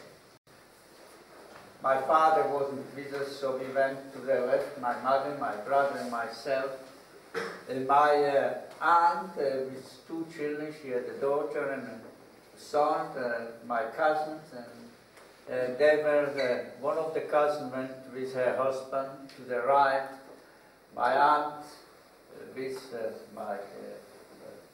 My father wasn't with us, so we went to the left, my mother, my brother, and myself. My aunt with two children, she had a daughter and a son, my cousins, and they were, one of the cousins went with her husband to the right,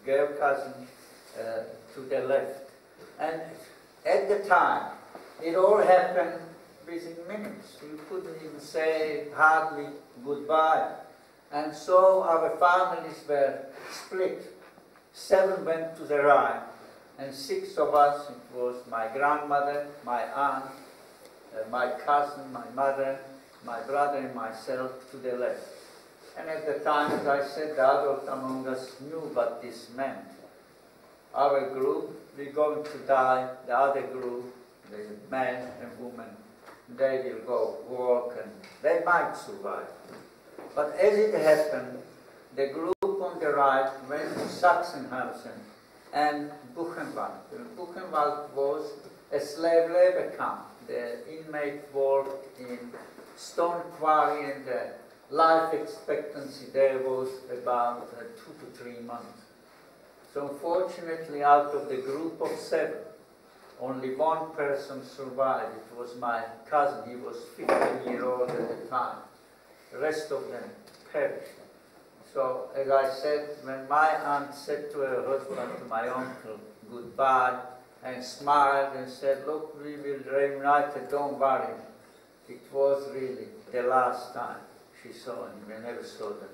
cousin to the left. And at the time, it all happened within minutes. You couldn't even say hardly goodbye. And so our families were split. 7 went to the right, and 6 of us, it was my grandmother, my aunt, my cousin, my mother, my brother and myself to the left. And at the time, as I said, the adult among us knew what this meant. Our group, we're going to die. The other group, the men and women, they will go walk and they might survive. But as it happened, the group on the right went to Sachsenhausen and Buchenwald. Buchenwald was a slave labor camp. The inmate worked in stone quarry, and the life expectancy there was about 2 to 3 months. So unfortunately, out of the group of 7, only 1 person survived. It was my cousin. He was 15-year-old at the time. The rest of them perished. So, as I said, when my aunt said to her husband, to my uncle, goodbye, and smiled and said, look, we will reunite, don't worry. It was really the last time she saw him. We never saw them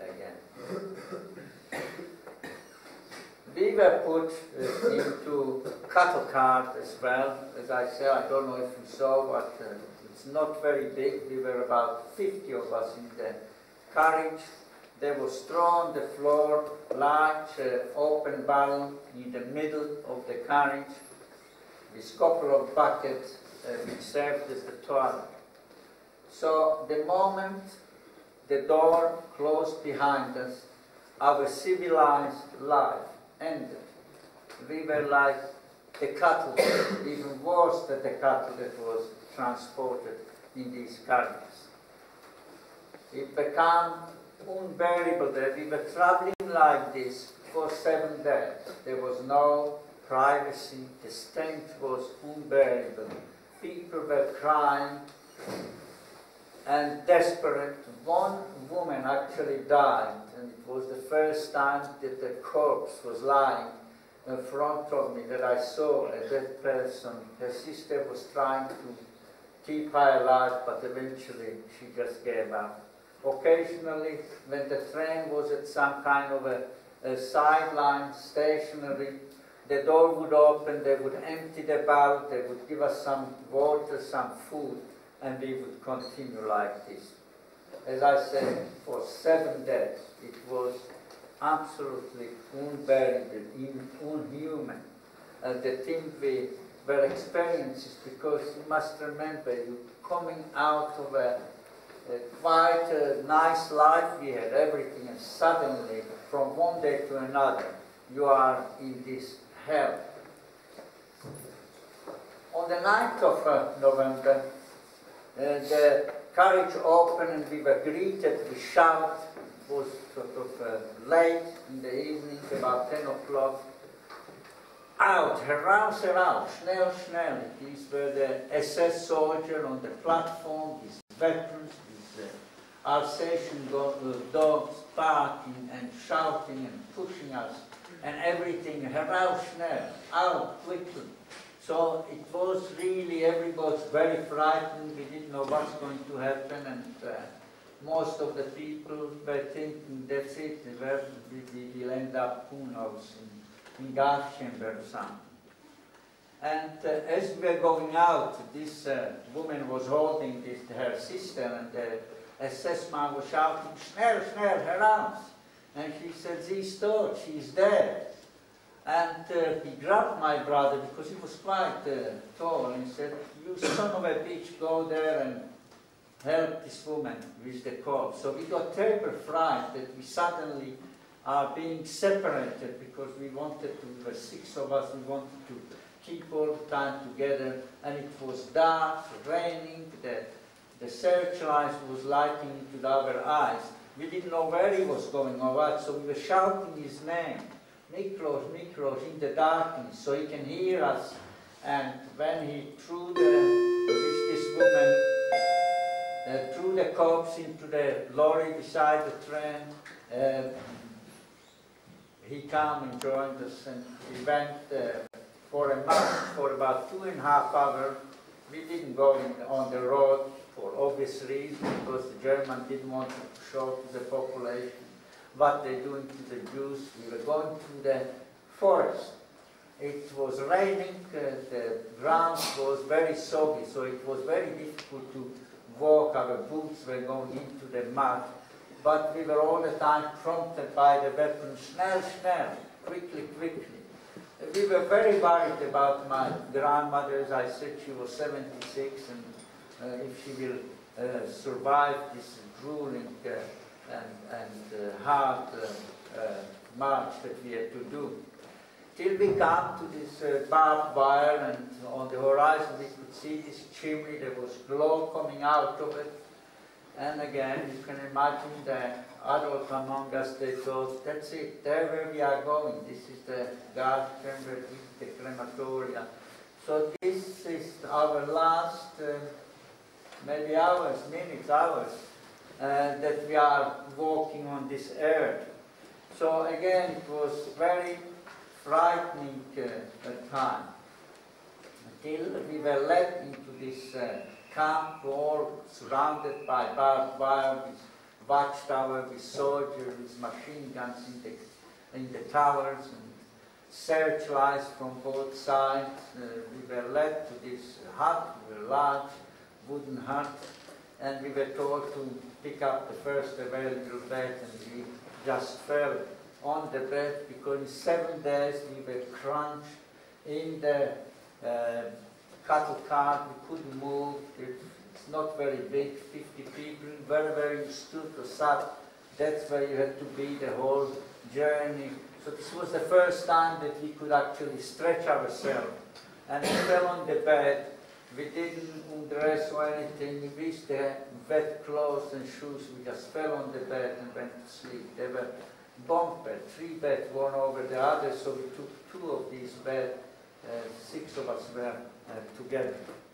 again. We were put into cattle cart as well. As I said, I don't know if you saw, but it's not very big. We were about 50 of us in the carriage. There was straw on the floor, large open barrel in the middle of the carriage, with a couple of buckets which served as the toilet. So the moment the door closed behind us, our civilized life ended. We were like the cattle, even worse than the cattle that was transported in these carriages. It became unbearable there. We were traveling like this for 7 days. There was no privacy. The stench was unbearable. People were crying and desperate. 1 woman actually died, and it was the first time that the corpse was lying in front of me that I saw a dead person. Her sister was trying to keep her alive, but eventually she just gave up. Occasionally, when the train was at some kind of a sideline, stationary, the door would open, they would empty the barrel, they would give us some water, some food, and we would continue like this. As I said, for 7 days, it was absolutely unbearable, unhuman. The thing we were experiencing, because you must remember, you coming out of quite a nice life we had, everything, and suddenly, from one day to another, you are in this hell. On the 9th of November, the carriage opened and we were greeted with shouts. It was sort of late in the evening, about 10 o'clock. Out, heraus, heraus, schnell, schnell. These were the SS soldiers on the platform, these veterans, these Alsatian dogs barking and shouting and pushing us, and everything, heraus, schnell, out, quickly. So it was really, everybody was very frightened. We didn't know what's going to happen, and most of the people were thinking, that's it, we will end up, who knows, in gas chamber or something. And as we were going out, this woman was holding her sister, and the SS man was shouting, schnell, schnell, heraus. And she said, sie ist tot, she's dead. And he grabbed my brother, because he was quite tall, and he said, you son of a bitch, go there and help this woman with the corpse. So we got terrible fright that we suddenly are being separated, because we wanted to, there were 6 of us, we wanted to keep all the time together, and it was dark, raining, the searchlight was lighting into our eyes. We didn't know where he was going or what, so we were shouting his name. Miklos, Miklos, in the darkness, so he can hear us. And when he threw this woman, threw the corpse into the lorry beside the train, he came and joined us, and we went for a month, for about 2.5 hours. We didn't go on the road for obvious reasons, because the Germans didn't want to show to the population what they're doing to the Jews. We were going through the forest. It was raining, the ground was very soggy, so it was very difficult to walk. Our boots were going into the mud, but we were all the time prompted by the weapon, schnell, schnell, quickly, quickly. We were very worried about my grandmother. As I said, she was 76, and if she will survive this grueling and hard march that we had to do. Till we come to this barbed wire, and on the horizon we could see this chimney. There was glow coming out of it. And again, you can imagine the adults among us, they thought, that's it, there where we are going. This is the gas chamber, this is the crematoria. So this is our last, maybe hours, minutes, hours, that we are walking on this earth. So again, it was very frightening time, until we were led into this camp, all surrounded by barbed wire, with watchtower, with soldiers, with machine guns in the towers, and searchlights from both sides. We were led to this hut, a large wooden hut, and we were told to pick up the first available bed, and we just fell on the bed, because in 7 days we were crunched in the cattle cart. We couldn't move. It's not very big, 50 people, wherever you stood or sat, that's where you had to be the whole journey. So this was the first time that we could actually stretch ourselves. And we fell on the bed. We didn't undress or anything. We used to have wet clothes and shoes. We just fell on the bed and went to sleep. They were bunk beds, 3 beds, one over the other, so we took 2 of these beds. 6 of us were together.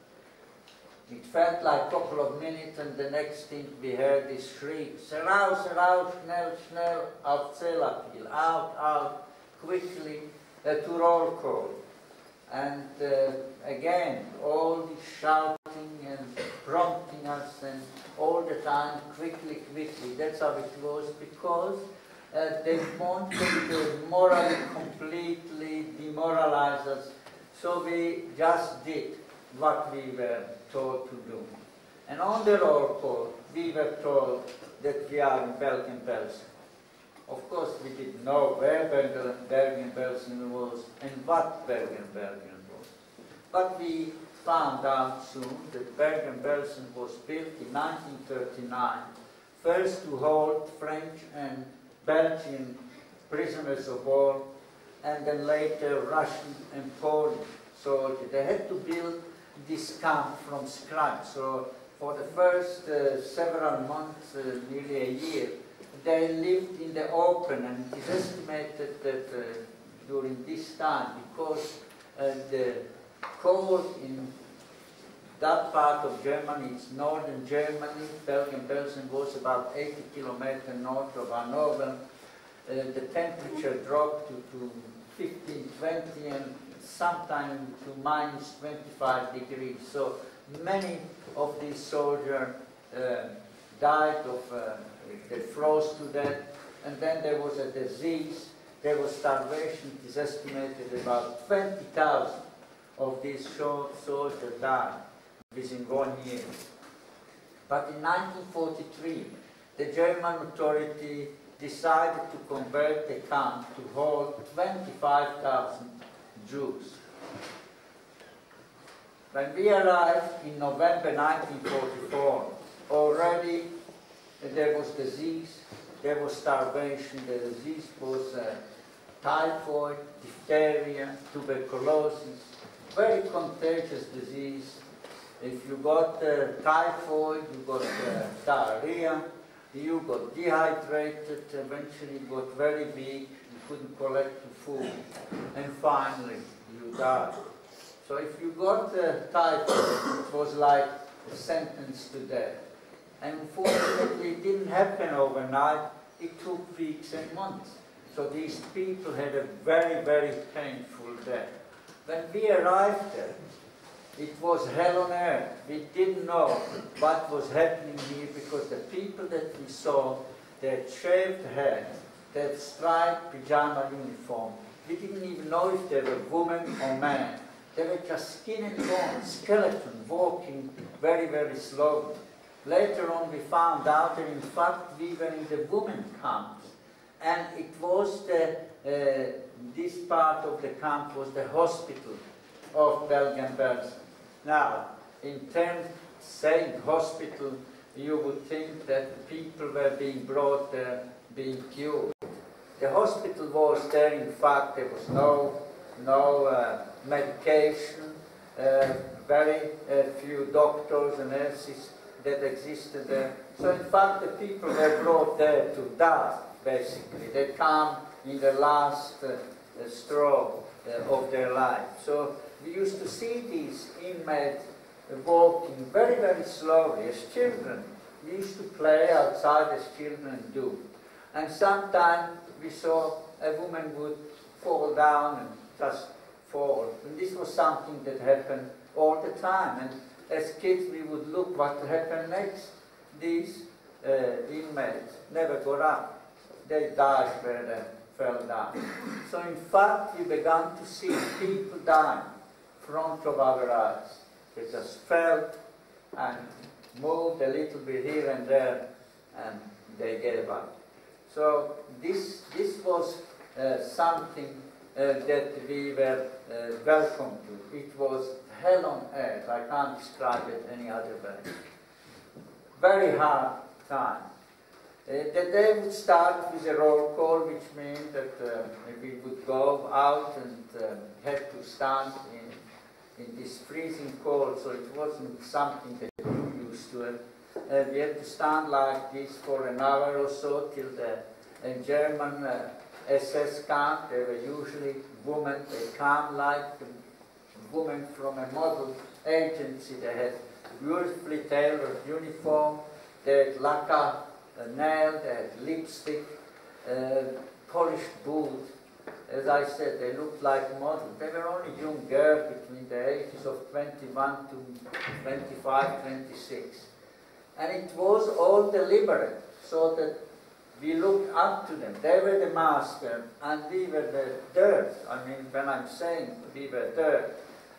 It felt like a couple of minutes, and the next thing we heard this shriek, "Raus, raus, schnell, schnell, auf Zelatil, out, out, quickly, to roll call." And again, all this shouting and prompting us, and all the time, quickly, quickly. That's how it was, because they wanted to morally completely demoralize us. So we just did what we were told to do. And on the roll call, we were told that we are in Belsen. Of course, we didn't know where Belsen was and what Belsen was. But we found out soon that Belsen was built in 1939, first to hold French and Belgian prisoners of war, and then later Russian and Polish soldiers. They had to build this camp from scratch. So for the first several months, nearly a year, they lived in the open, and it is estimated that during this time, because the cold in that part of Germany, it's northern Germany, Belsen was about 80 kilometers north of Hanover, the temperature dropped to 15, 20, and sometimes to minus 25 degrees. So many of these soldiers died of, they froze to death, and then there was a disease, there was starvation. It is estimated about 20,000 of these soldiers died within 1 year. But in 1943, the German authority decided to convert the camp to hold 25,000 Jews. When we arrived in November 1944, already there was disease, there was starvation. The disease was typhoid, diphtheria, tuberculosis, very contagious disease. If you got typhoid, you got diarrhea, you got dehydrated, eventually you got very weak, you couldn't collect the food, and finally you died. So if you got typhoid, it was like a sentence to death. And unfortunately, it didn't happen overnight. It took weeks and months. So these people had a very, very painful death. When we arrived there, it was hell on earth. We didn't know what was happening here because the people that we saw, they had shaved heads, they had striped pyjama uniform. We didn't even know if they were women or men. They were just skin and bone, skeleton, walking very, very slowly. Later on we found out that in fact we were in the women camps. And it was this part of the camp was the hospital of Belsen. Now, in terms saying hospital, you would think that people were being brought there, being cured. The hospital was there, in fact, there was no medication, very few doctors and nurses that existed there. So in fact, the people were brought there to die, basically. They come in the last straw of their life. So we used to see these inmates walking very, very slowly as children. We used to play outside as children do. And sometimes we saw a woman would fall down and just fall. And this was something that happened all the time. And as kids we would look what happened next. These inmates never got up. They died where they fell down. So in fact we began to see people dying in front of our eyes. They just fell and moved a little bit here and there and they gave up. So this was something that we were welcome to. It was hell on earth. I can't describe it any other way. Very hard time. The day would start with a roll call, which meant that we would go out and had to stand in this freezing cold, so it wasn't something that you used to it. We had to stand like this for an hour or so till the German SS camp. They were usually women. They came like women from a model agency. They had beautifully tailored uniform. They had lacquer nail, they had lipstick, polished boots. As I said, they looked like models. They were only young girls between the ages of 21 to 25, 26. And it was all deliberate, so that we looked up to them. They were the master, and we were the dirt. I mean, when I'm saying we were dirt,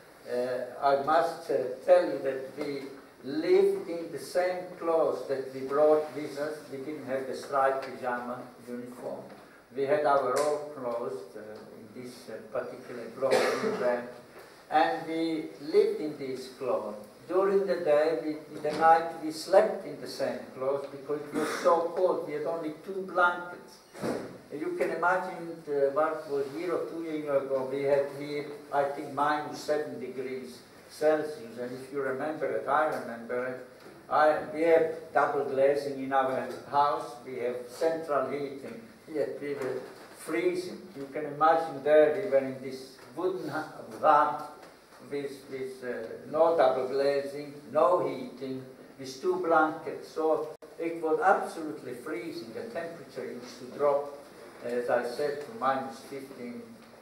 I must tell you that we lived in the same clothes that we brought with us. We didn't have the striped pyjama uniform. We had our own clothes in this particular clothing brand, and we lived in these clothes. During the day, in the night, we slept in the same clothes because it was so cold. We had only 2 blankets. You can imagine what was a year or 2 years ago. We had here, I think, -7 degrees Celsius, and if you remember it, I remember it. We have double glazing in our house. We have central heating. Yet we were freezing. You can imagine there we were in this wooden van with no double glazing, no heating, with 2 blankets. So it was absolutely freezing. The temperature used to drop, as I said, to -15,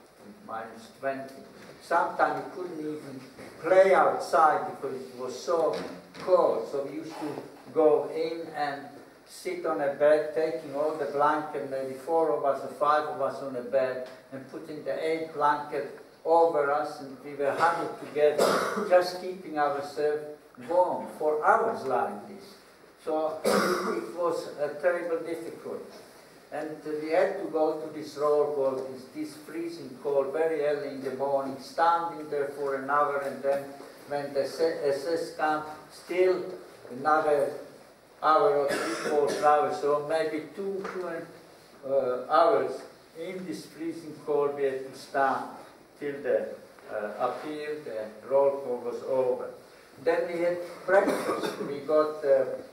-20. Sometimes we couldn't even play outside because it was so cold. So we used to go in and sit on a bed, taking all the blanket, maybe 4 of us or 5 of us on a bed, and putting the 8th blanket over us, and we were huddled together, just keeping ourselves warm for hours like this. So it was terribly difficult. And we had to go to this roll call, this freezing cold, very early in the morning, standing there for an hour, and then when the SS camp, still another hour or 3/4 hours, so maybe 2 hours in this freezing cold. We had to stand till the appeal, the roll call was over. Then we had breakfast. We got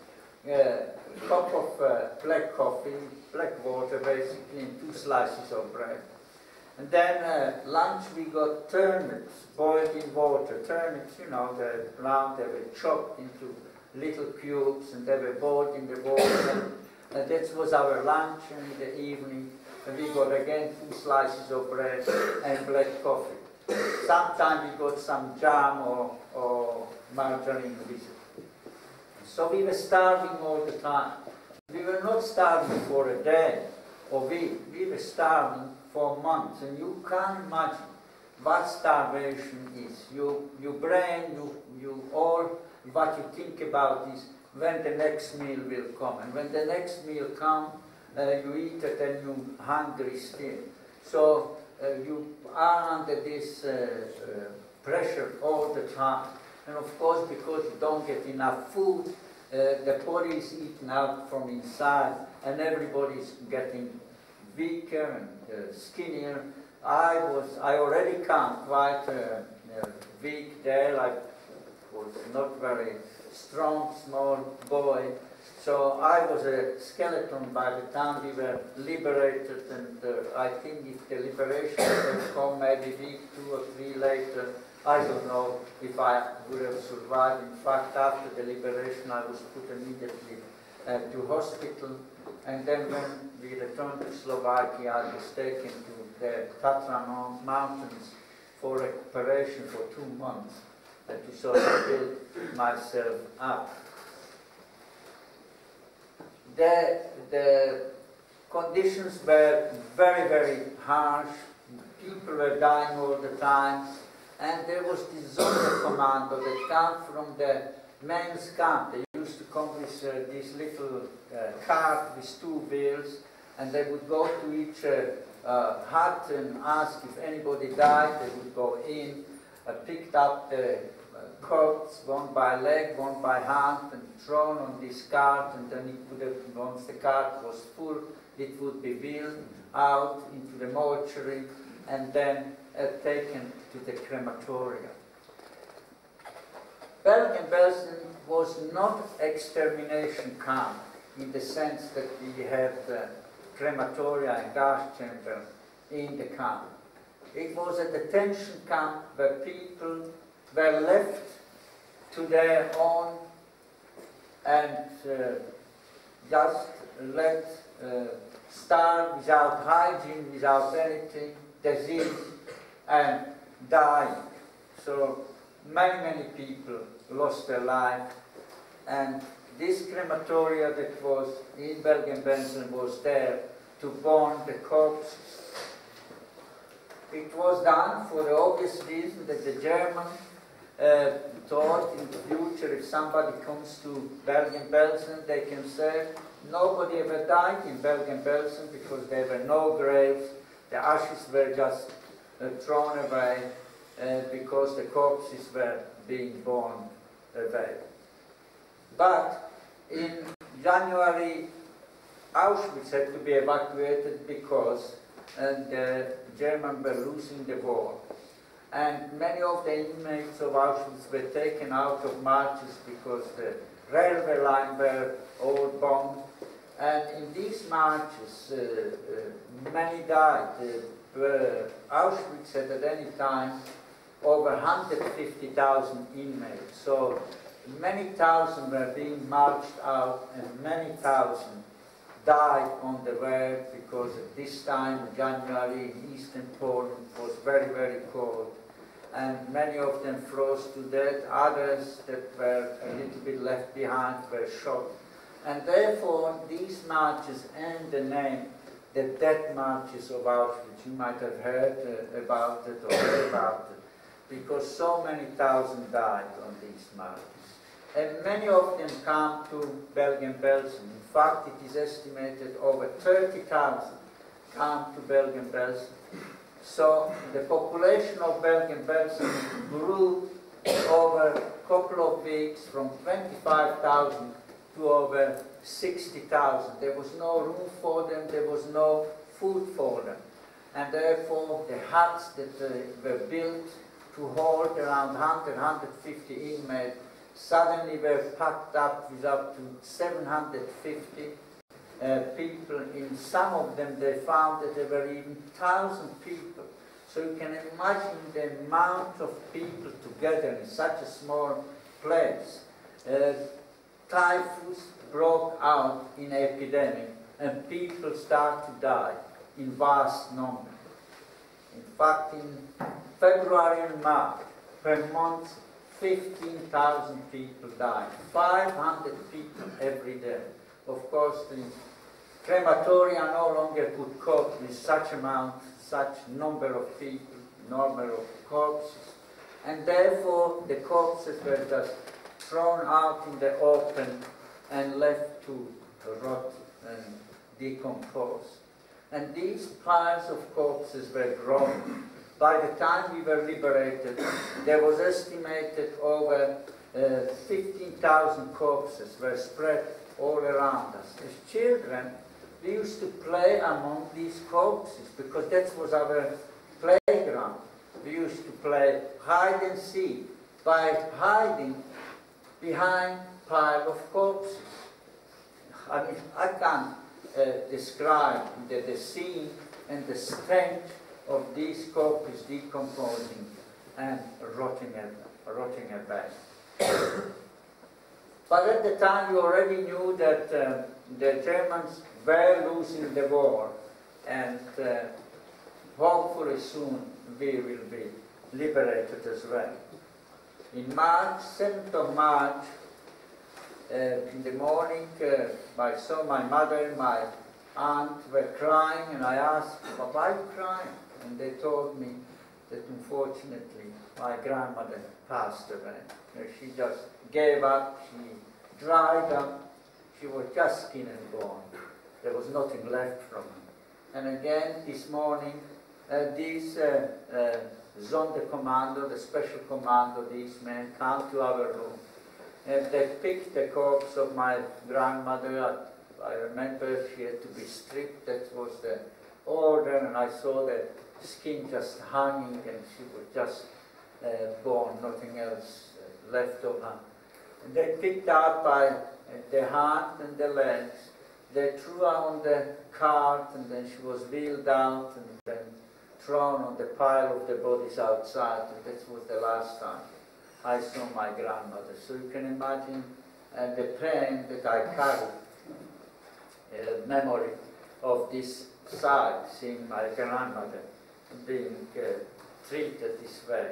a cup of black coffee, black water basically, and 2 slices of bread. And then lunch we got turnips, boiled in water. Turnips, you know, they're round, they were chopped into little cubes, and they were boiled in the water. That was our lunch in the evening. And we got again 2 slices of bread and black coffee. Sometimes we got some jam or margarine with it. So we were starving all the time. We were not starving for a day or week. We were starving for months. And you can't imagine what starvation is. Your brain, you all, what you think about is when the next meal will come. And when the next meal comes, you eat it and you're hungry still. So you are under this pressure all the time. And of course, because you don't get enough food, the body is eaten out from inside, and everybody is getting weaker and skinnier. I already come quite weak there. I was not very strong, small boy. So I was a skeleton by the time we were liberated, and I think if the liberation had come maybe a week, 2 or 3 later, I don't know if I would have survived. In fact, after the liberation, I was put immediately to hospital, and then when we returned to Slovakia, I was taken to the Tatra Mountains for a operation for 2 months to sort of build myself up. The conditions were very, very harsh. People were dying all the time. And there was this Sonderkommando that came from the men's camp. They used to come with this little cart with 2 wheels, and they would go to each hut and ask if anybody died. They would go in, picked up the corpse, one by leg, one by hand, and thrown on this cart, and then it would have, once the cart was full, it would be wheeled out into the mortuary and then taken to the crematoria. Bergen-Belsen was not extermination camp in the sense that we had crematoria and gas chamber in the camp. It was a detention camp where people were left to their own and just let starve without hygiene, without anything, disease and dying. So many people lost their life, and this crematoria that was in Bergen-Belsen was there to burn the corpses. It was done for the obvious reason that the Germans thought in the future, if somebody comes to Bergen-Belsen, they can say nobody ever died in Bergen-Belsen because there were no graves. The ashes were just thrown away because the corpses were being borne away. But in January, Auschwitz had to be evacuated because the Germans were losing the war. And many of the inmates of Auschwitz were taken out of marches because the railway line were all bombed. And in these marches, many died. Auschwitz had at any time over 150,000 inmates. So many thousand were being marched out, and many thousand died on the way because at this time, January, in eastern Poland was very, very cold. And many of them froze to death. Others that were a little bit left behind were shot. And therefore, these marches earned the name the Death Marches of Auschwitz. You might have heard about it or read about it, because so many thousand died on these marches. And many of them come to Bergen-Belsen. In fact, it is estimated over 30,000 come to Bergen-Belsen. So the population of Bergen-Belsen grew over a couple of weeks from 25,000 to over 60,000. There was no room for them, there was no food for them. And therefore the huts that were built to hold around 100, 150 inmates suddenly were packed up with up to 750 people. In some of them they found that there were even 1,000 people. So you can imagine the amount of people together in such a small place. typhus broke out in epidemic and people started to die in vast numbers. In fact, in February and March, per month, 15,000 people died. 500 people every day. Of course, the crematoria no longer could cope with such amount, such number of people, number of corpses. And therefore, the corpses were just thrown out in the open and left to rot and decompose. And these piles of corpses were growing. By the time we were liberated, there was estimated over 15,000 corpses were spread all around us. As children, we used to play among these corpses because that was our playground. We used to play hide and seek by hiding behind a pile of corpses. I mean, I can't describe the scene and the stench of these corpses decomposing and rotting away. But at the time we already knew that the Germans were losing the war, and hopefully soon we will be liberated as well. In March, 7th of March, in the morning, I saw my mother and my aunt were crying, and I asked, why are you crying? And they told me that unfortunately my grandmother passed away. She just gave up, she dried up, she was just skin and bone. There was nothing left from her. And again, this morning, these Sonderkommando, the special commando, these men come to our room. They picked the corpse of my grandmother. I remember she had to be stripped, that was the order, and I saw the skin just hanging, and she was just bone, nothing else left of her. And they picked out by the hand and the legs. They threw her on the cart, and then she was wheeled out and then thrown on the pile of the bodies outside, and that was the last time I saw my grandmother. So you can imagine the pain that I carried, memory of this sight, seeing my grandmother being treated this way.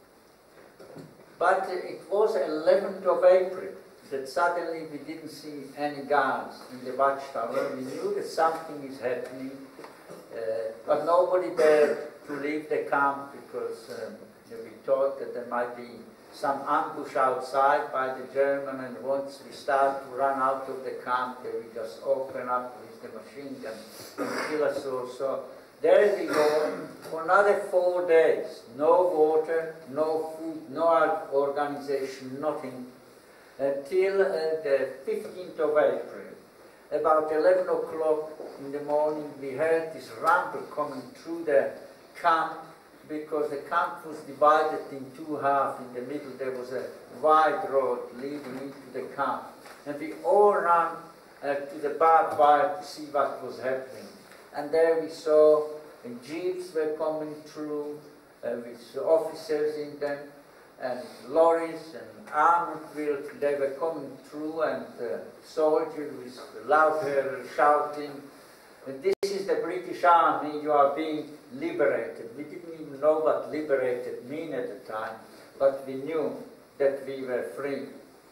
But it was 11th of April that suddenly we didn't see any guards in the watchtower. We knew that something is happening, but nobody dared to leave the camp because we thought that there might be some ambush outside by the German, and once we start to run out of the camp, they will just open up with the machine gun and kill us all. So there we go for another 4 days. No water, no food, no organization, nothing. Till the 15th of April. About 11 o'clock in the morning, we heard this rumble coming through the camp, because the camp was divided in two halves. In the middle there was a wide road leading into the camp. And we all ran to the barbed wire to see what was happening. And there we saw jeeps were coming through with officers in them, and lorries and armored vehicles. They were coming through, and soldiers with loud shouting, "This is the British Army, you are being liberated." We didn't even know what liberated meant at the time, but we knew that we were free.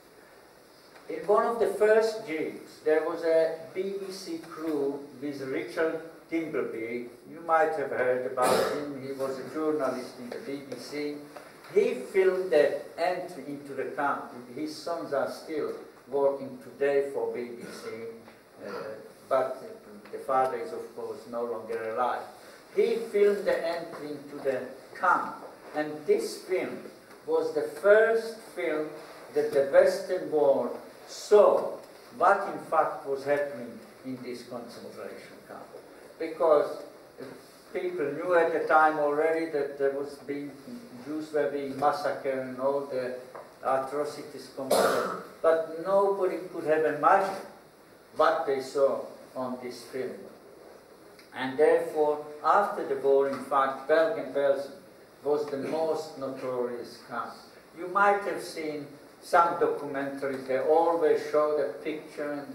In one of the first jeeps, there was a BBC crew with Richard Dimbleby. You might have heard about him. He was a journalist in the BBC. He filmed the entry into the camp. His sons are still working today for BBC, but the father is, of course, no longer alive. He filmed the entry into the camp, and this film was the first film that the Western world saw what in fact was happening in this concentration camp. Because people knew at the time already that there was Jews were being massacred and all the atrocities committed, but nobody could have imagined what they saw on this film. And therefore, after the war, in fact, Belsen was the most notorious camp. You might have seen some documentaries, they always show the picture and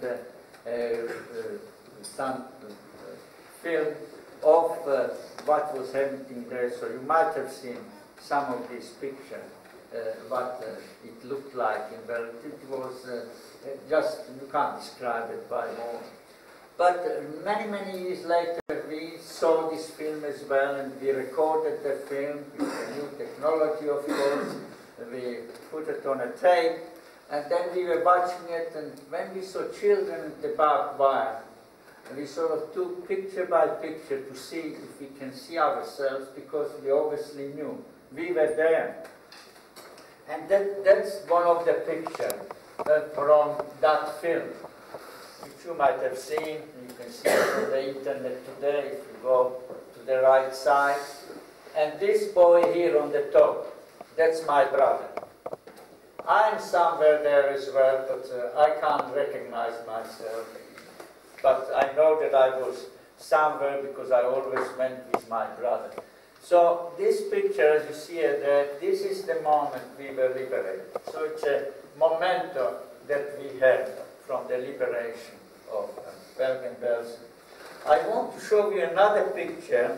some film of what was happening there. So you might have seen some of these pictures, what it looked like in reality. It was just, you can't describe it by more. But many, many years later, we saw this film as well, and we recorded the film with the new technology, of course. We put it on a tape, and then we were watching it, and when we saw children at the barbed wire, we sort of took picture by picture to see if we can see ourselves, because we obviously knew we were there. And that's one of the pictures from that film, which you might have seen. You can see it on the internet today if you go to the right side. And this boy here on the top, that's my brother. I'm somewhere there as well, but I can't recognize myself. But I know that I was somewhere because I always went with my brother. So this picture, as you see it there, this is the moment we were liberated. So it's a memento that we had from the liberation of Bergen-Belsen. I want to show you another picture.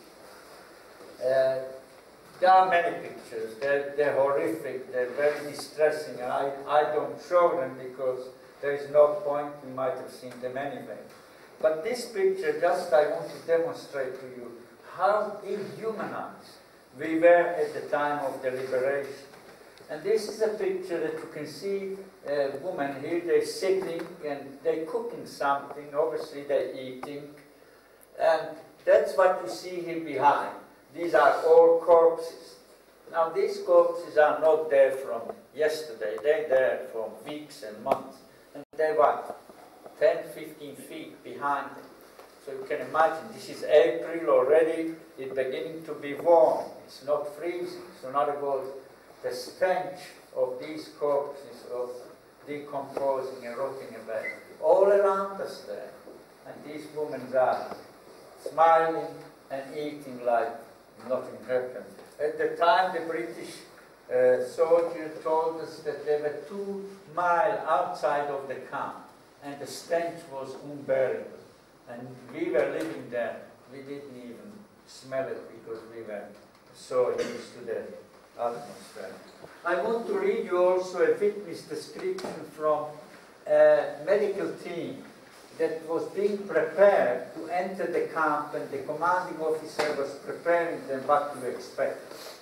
There are many pictures. They're horrific, they're very distressing, and I don't show them because there is no point. You might have seen them anyway. But this picture, just I want to demonstrate to you how dehumanized we were at the time of the liberation. And this is a picture that you can see a woman here, they're sitting and they're cooking something, obviously they're eating. And that's what you see here behind. These are all corpses. Now these corpses are not there from yesterday, they're there for weeks and months. And they're what? 10, 15 feet behind them. So you can imagine, this is April already, it's beginning to be warm, it's not freezing. So in other words, the stench of these corpses of decomposing and rotting away, all around us there. And these women are smiling and eating like nothing happened. At the time, the British soldier told us that they were 2 miles outside of the camp, and the stench was unbearable. And we were living there. We didn't even smell it because we were so used to the atmosphere. I want to read you also a witness description from a medical team that was being prepared to enter the camp, and the commanding officer was preparing them what to expect.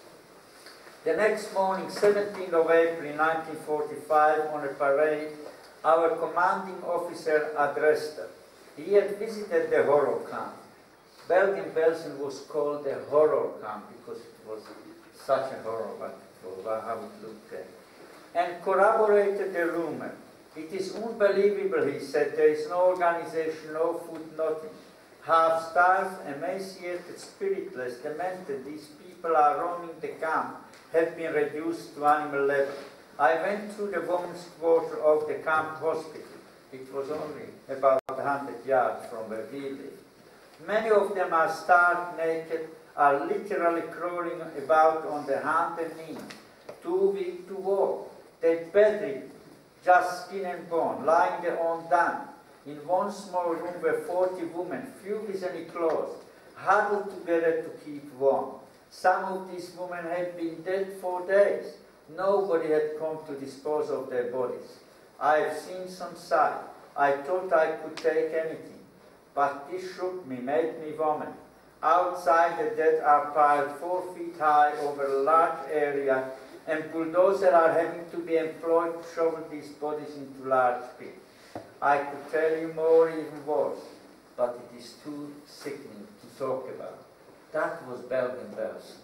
The next morning, 17th of April 1945, on a parade, our commanding officer addressed them. He had visited the horror camp. Bergen-Belsen was called the horror camp because it was such a horror, how it looked there. And corroborated the rumor. It is unbelievable, he said, there is no organization, no food, nothing. Half-starved, emaciated, spiritless, demented, these people are roaming the camp, have been reduced to animal level. I went through the women's quarter of the camp hospital. It was only about 100 yards from where we live. Many of them are stark naked, are literally crawling about on the hand and knee, too weak to walk. They bedridden, just skin and bone, lying there undone. In one small room were 40 women, few with any clothes, huddled together to keep warm. Some of these women had been dead for days. Nobody had come to dispose of their bodies. I have seen some sight. I thought I could take anything, but this shook me, made me vomit. Outside the dead are piled 4 feet high over a large area, and bulldozers are having to be employed to shovel these bodies into large pits. I could tell you more, even worse, but it is too sickening to talk about. That was Bergen-Belsen.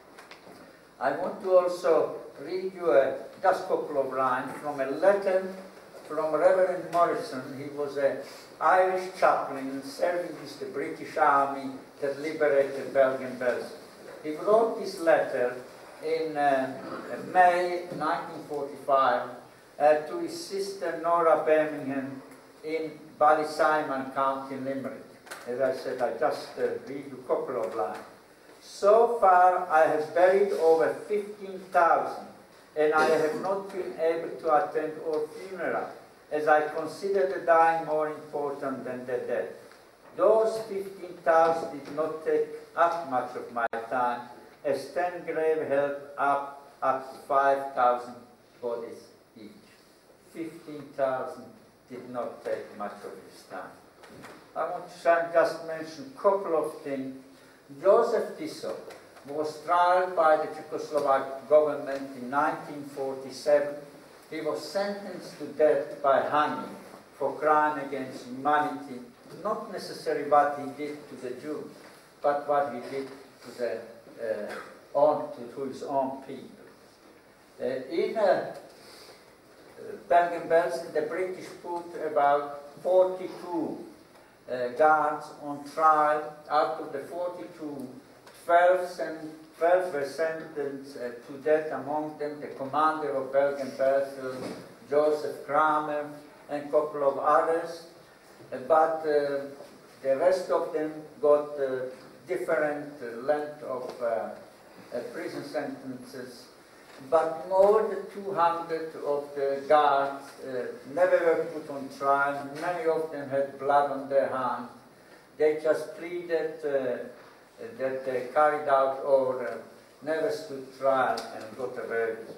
I want to also read you just a couple of lines from a letter from Reverend Morrison. He was an Irish chaplain serving with the British Army that liberated Bergen-Belsen. He wrote this letter in May 1945 to his sister Nora Birmingham in Ballysimon County, Limerick. As I said, I just read you a couple of lines. So far, I have buried over 15,000, and I have not been able to attend all funerals, as I consider the dying more important than the dead. Those 15,000 did not take up much of my time, as 10 graves held up to 5,000 bodies each. 15,000 did not take much of his time. I want to just mention a couple of things. Joseph Tiso was tried by the Czechoslovak government in 1947. He was sentenced to death by hanging for crime against humanity, not necessarily what he did to the Jews, but what he did to his own people. In Bergen-Belsen, the British put about 42 guards on trial. Out of the 42, 12 were sentenced to death, among them the commander of Bergen-Belsen, Joseph Kramer, and a couple of others. But the rest of them got different length of prison sentences. But more than 200 of the guards never were put on trial. Many of them had blood on their hands. They just pleaded that they carried out order, never stood trial, and got a verdict.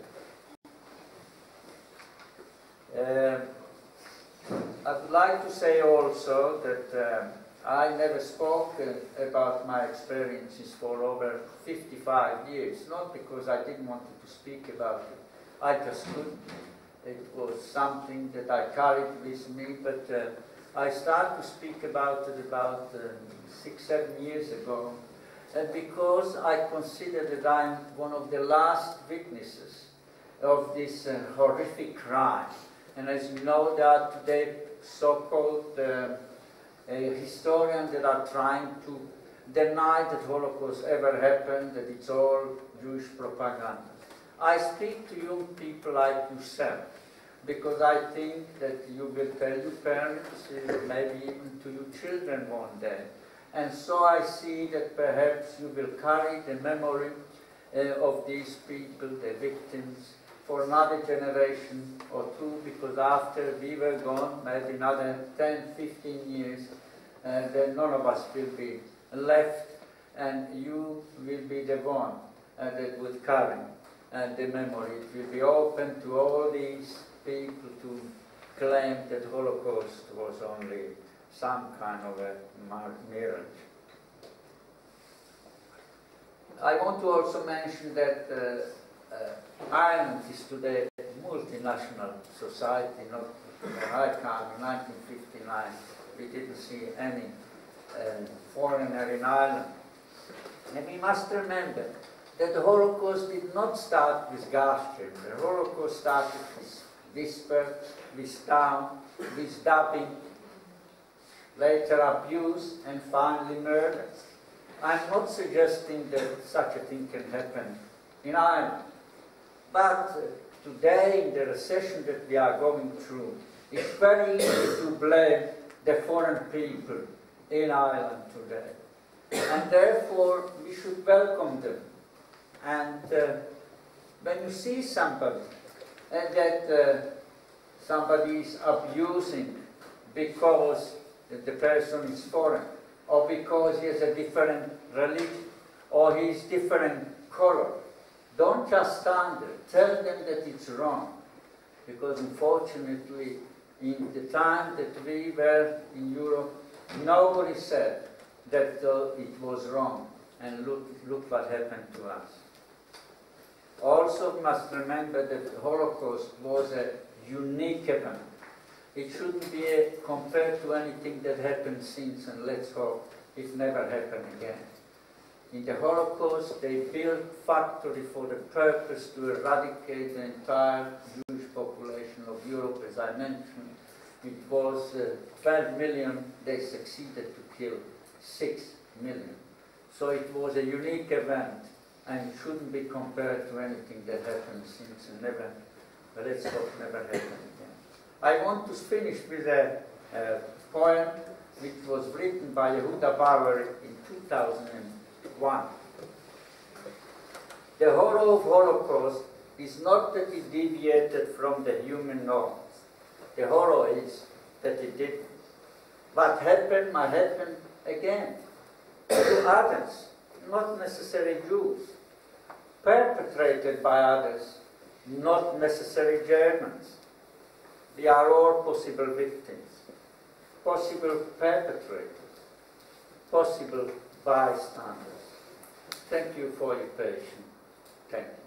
I would like to say also that I never spoke about my experiences for over 55 years, not because I didn't want to speak about it. I just couldn't. It was something that I carried with me, but I started to speak about it about 6-7 years ago, because I consider that I'm one of the last witnesses of this horrific crime. And as you know, there are today so-called historians that are trying to deny that Holocaust ever happened, that it's all Jewish propaganda. I speak to young people like yourself, because I think that you will tell your parents, maybe even to your children one day. And so I see that perhaps you will carry the memory of these people, the victims, for another generation or two, because after we were gone, maybe another 10, 15 years, then none of us will be left, and you will be the one that would carry the memory. It will be open to all these people to claim that Holocaust was only some kind of a mirage. I want to also mention that Ireland is today a multinational society. Not when I came in 1959, we didn't see any foreigner in Ireland. And we must remember that the Holocaust did not start with gas chambers. The Holocaust started with whisper, with down, with dubbing, later abuse, and finally murder. I'm not suggesting that such a thing can happen in Ireland. But today, in the recession that we are going through, it's very easy to blame the foreign people in Ireland today. And therefore, we should welcome them. And when you see somebody, and that somebody is abusing because the person is foreign, or because he has a different religion, or he is different color, don't just stand there. Tell them that it's wrong. Because unfortunately, in the time that we were in Europe, nobody said that it was wrong. And look what happened to us. Also, we must remember that the Holocaust was a unique event. It shouldn't be compared to anything that happened since, and let's hope it never happened again. In the Holocaust, they built factories for the purpose to eradicate the entire Jewish population of Europe. As I mentioned, it was 12 million, they succeeded to kill 6 million. So it was a unique event, and it shouldn't be compared to anything that happened since, and never, but let's hope never happened again. I want to finish with a poem which was written by Yehuda Bauer in 2001. The horror of Holocaust is not that he deviated from the human norms. The horror is that he didn't. What happened might happen again to others, not necessarily Jews, perpetrated by others, not necessarily Germans. We are all possible victims, possible perpetrators, possible bystanders. Thank you for your patience. Thank you.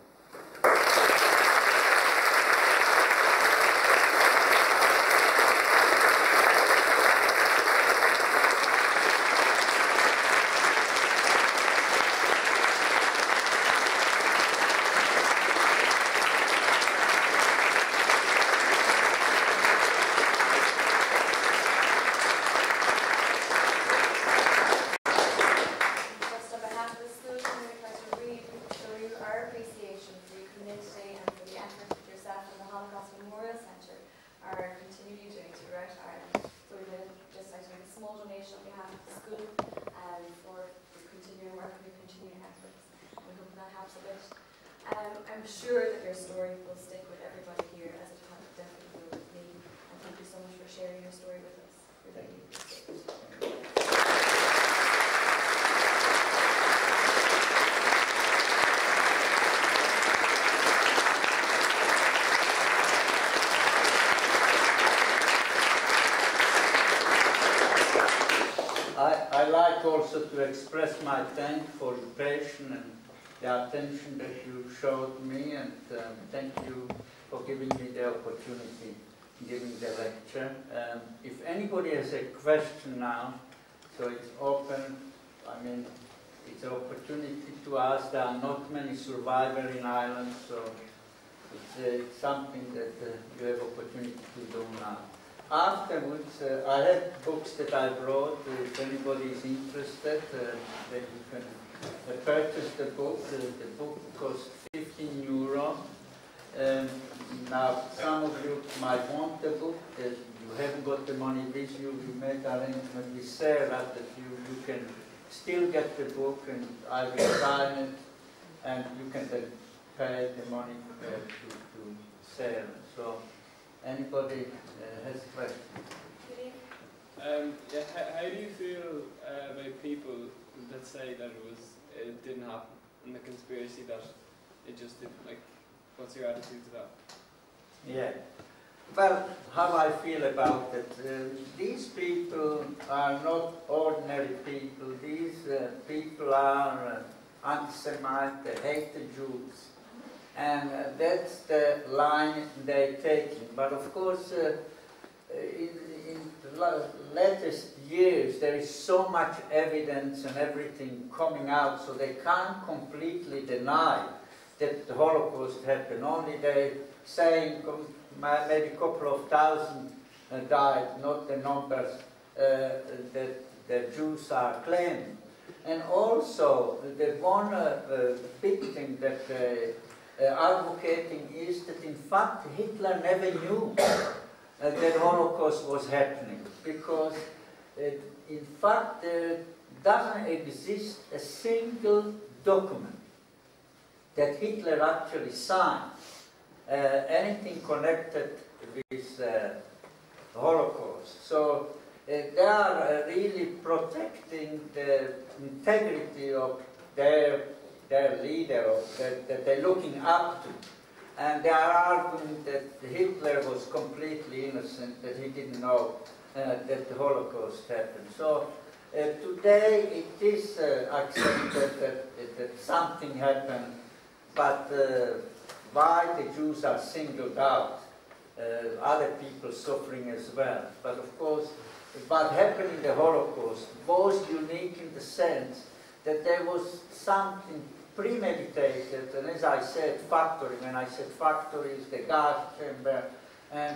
I'm sure that your story will stick with everybody here, as it has definitely will with me. And thank you so much for sharing your story with us. We really appreciate it. I like also to express my thanks for your patience and the attention that you showed me, and thank you for giving me the opportunity, giving the lecture. If anybody has a question now, so it's open, I mean, it's an opportunity to ask. There are not many survivors in Ireland, so it's something that you have opportunity to do now. Afterwards, I have books that I brought. If anybody is interested, then you can purchase the book. The book costs €15. Now, some of you might want the book. You haven't got the money with you. We made arrangement with Sarah that you can still get the book, and I will sign it, and you can then pay the money to Sarah. So, anybody has a question? How do you feel about people that say that it didn't happen, and the conspiracy that it just didn't? Like, what's your attitude to that? Yeah. Well, how I feel about it. These people are not ordinary people. These people are anti-Semite, they hate the Jews. And that's the line they're taking. But of course, in the latest years, there is so much evidence and everything coming out, so they can't completely deny that the Holocaust happened. Only they're saying maybe a couple of thousand died, not the numbers that the Jews are claiming. And also, the one big thing that advocating is that in fact Hitler never knew that the Holocaust was happening, because in fact there doesn't exist a single document that Hitler actually signed, anything connected with the Holocaust. So they are really protecting the integrity of their leader, that they're looking up to. And they are arguing that Hitler was completely innocent, that he didn't know that the Holocaust happened. So today it is accepted that something happened, but why the Jews are singled out, other people suffering as well. But of course, what happened in the Holocaust was unique in the sense that there was something premeditated, and as I said, factory. When I said factory, is the gas chamber, and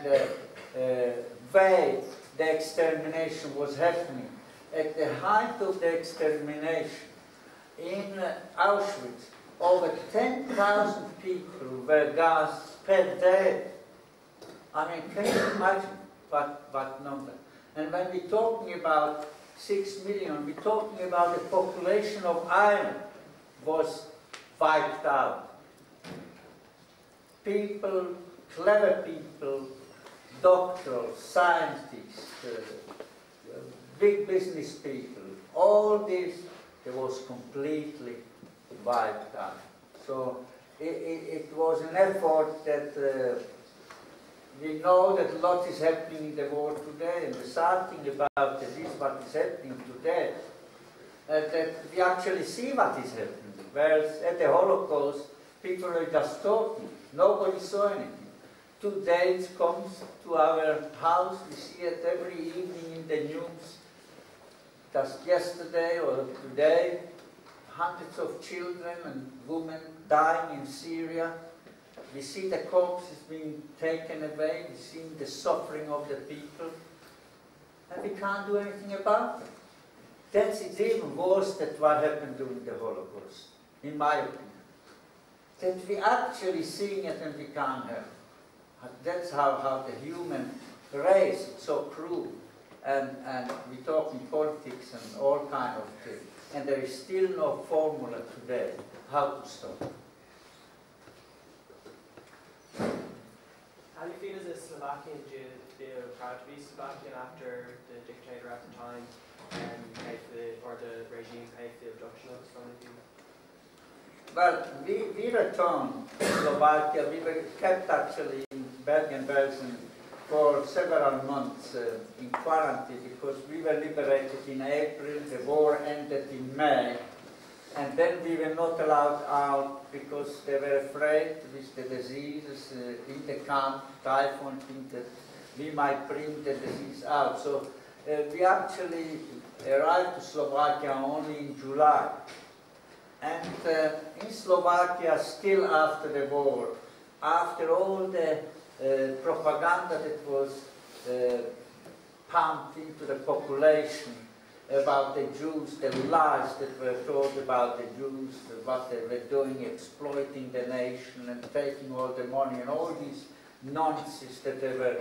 where the extermination was happening. At the height of the extermination, in Auschwitz, over 10,000 people were gassed per day. I mean, can you imagine what number? And when we're talking about 6 million, we're talking about the population of Ireland was wiped out. people, clever people, doctors, scientists, big business people, all this, it was completely wiped out. So it was an effort that we know that a lot is happening in the world today, and the sad thing about it is what is happening today, that we actually see what is happening. Whereas at the Holocaust, people were just talking. Nobody saw anything. Today it comes to our house, we see it every evening in the news. Just yesterday or today, hundreds of children and women dying in Syria. We see the corpses being taken away, we see the suffering of the people, and we can't do anything about it. That's even worse than what happened during the Holocaust, in my opinion. That we actually seeing it and we can't help. That's how the human race is so cruel. And we talk in politics and all kind of things. And there is still no formula today how to stop it. How do you feel as a Slovakian? Do you feel proud to be Slovakian after the dictator at the time paid for the regime paid for the abduction of so many people? Well, we returned to Slovakia. We were kept actually in Belsen for several months in quarantine because we were liberated in April, the war ended in May, and then we were not allowed out because they were afraid with the diseases in the camp, typhoid, think that we might bring the disease out. So we actually arrived to Slovakia only in July. And in Slovakia, still after the war, after all the propaganda that was pumped into the population about the Jews, the lies that were told about the Jews, what they were doing, exploiting the nation and taking all the money and all these nonsense that they were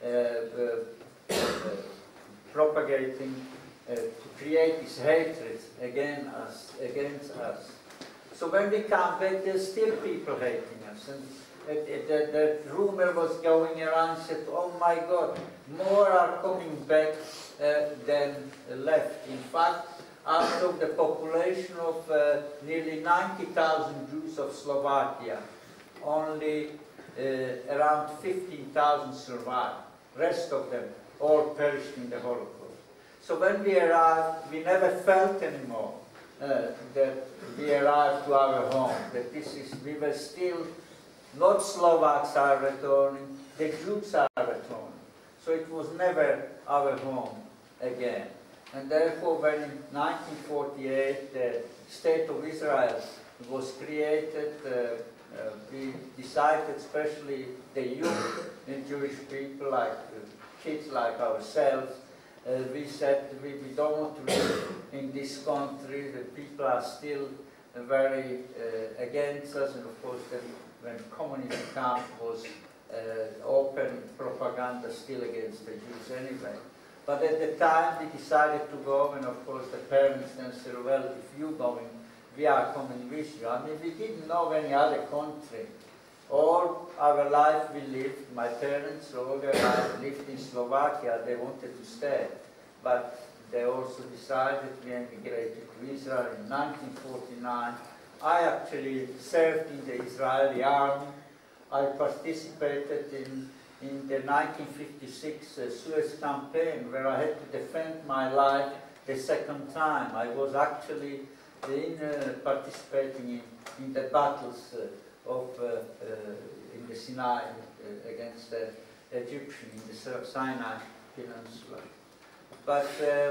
propagating to create this hatred against us. So when we come back, there's still people hating us. And the rumor was going around, said, oh my God, more are coming back than left. In fact, out of the population of nearly 90,000 Jews of Slovakia, only around 15,000 survived. Rest of them all perished in the Holocaust. So when we arrived, we never felt anymore that we arrived to our home, that we were still, not Slovaks are returning, the Jews are returning. So it was never our home again. And therefore, when in 1948 the State of Israel was created, we decided, especially the youth and Jewish people, like kids like ourselves, we said we don't want to live in this country, the people are still very against us, and of course when communism camp was open propaganda still against the Jews anyway. But at the time we decided to go, and of course the parents then said, well, if you're going, we are coming with you. I mean, we didn't know any other country. All our life we lived, my parents all their life lived in Slovakia, they wanted to stay. But they also decided we emigrated to Israel in 1949. I actually served in the Israeli army. I participated in the 1956 Suez campaign, where I had to defend my life the second time. I was actually participating in the battles in the Sinai against the Egyptian in the Sinai Peninsula. But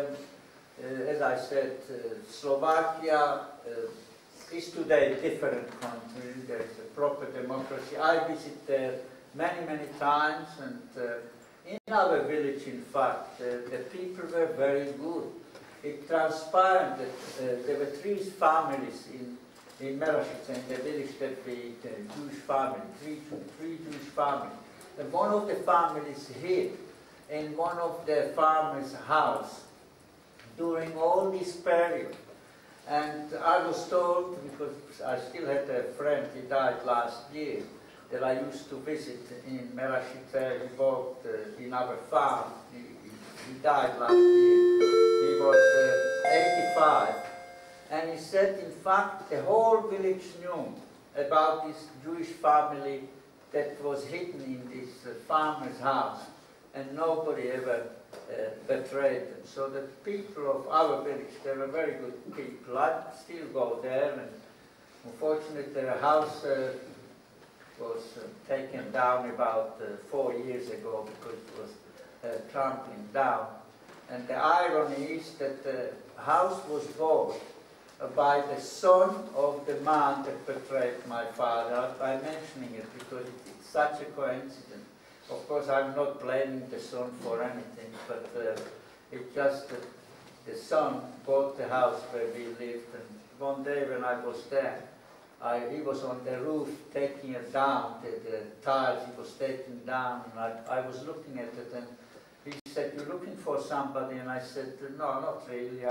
as I said, Slovakia is today a different country. There's a proper democracy. I visit there many, many times, and in our village, in fact, the people were very good. It transpired that there were 3 families in Merashica, in the village that we, the Jewish family, three Jewish families. And one of the families hid in one of the farmers' house during all this period. And I was told, because I still had a friend, he died last year, that I used to visit in Merashite. He worked in our farm. He died last year. He was 85. And he said, in fact, the whole village knew about this Jewish family that was hidden in this farmer's house. And nobody ever betrayed them. So the people of our village, they were very good people. I still go there, and unfortunately their house was taken down about 4 years ago because it was trampling down. And the irony is that the house was bought by the son of the man that betrayed my father. I'm mentioning it because it's such a coincidence. Of course, I'm not blaming the son for anything, but it's just that the son bought the house where we lived, and one day when I was there, he was on the roof taking it down, the tiles he was taking down, and I was looking at it, and he said, "You're looking for somebody?" And I said, "No, not really,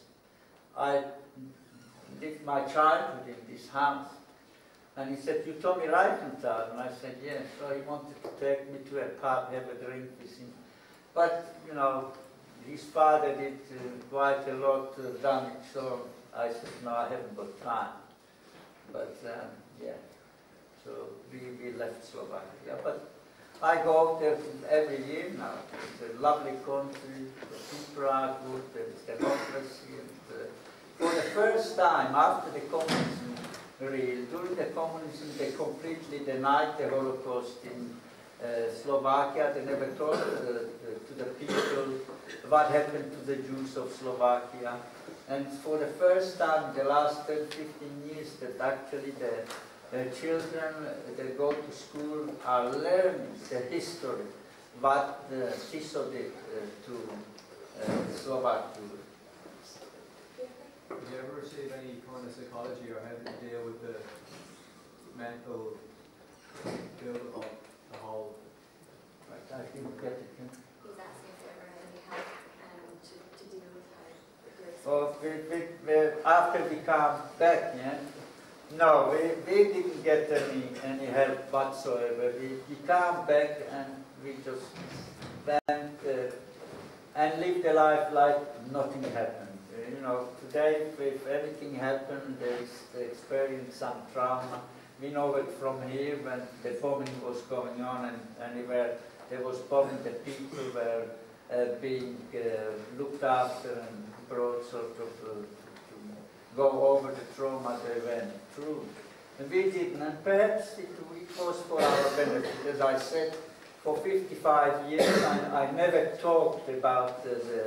I lived my childhood in this house." And he said, "You Tomi Reichental?" And I said, "Yes." So he wanted to take me to a pub, have a drink with him. But, you know, his father did quite a lot of damage, so I said, "No, I haven't got time." But, yeah, so we left Slovakia. But I go there every year now. It's a lovely country, the people are good, there's democracy. And, for the first time after the communism, during the communism, they completely denied the Holocaust in Slovakia. They never told to the people what happened to the Jews of Slovakia. And for the first time in the last 10, 15 years, that actually the children that go to school are learning the history, what Tiso did to Slovak Jews. Did you ever receive any kind of psychology, or how did you deal with the mental build of the whole? Right, I didn't get it. He's asking if there were any help to deal with how After we come back, yeah? No, we didn't get any help whatsoever. We come back and we just went and lived a life like nothing happened. You know, today if anything happened, they experience some trauma. We know it from here when the bombing was going on and anywhere there was bombing, the people were being looked after and brought sort of to go over the trauma they went through. And we didn't, and perhaps it was for our benefit. As I said, for 55 years I never talked about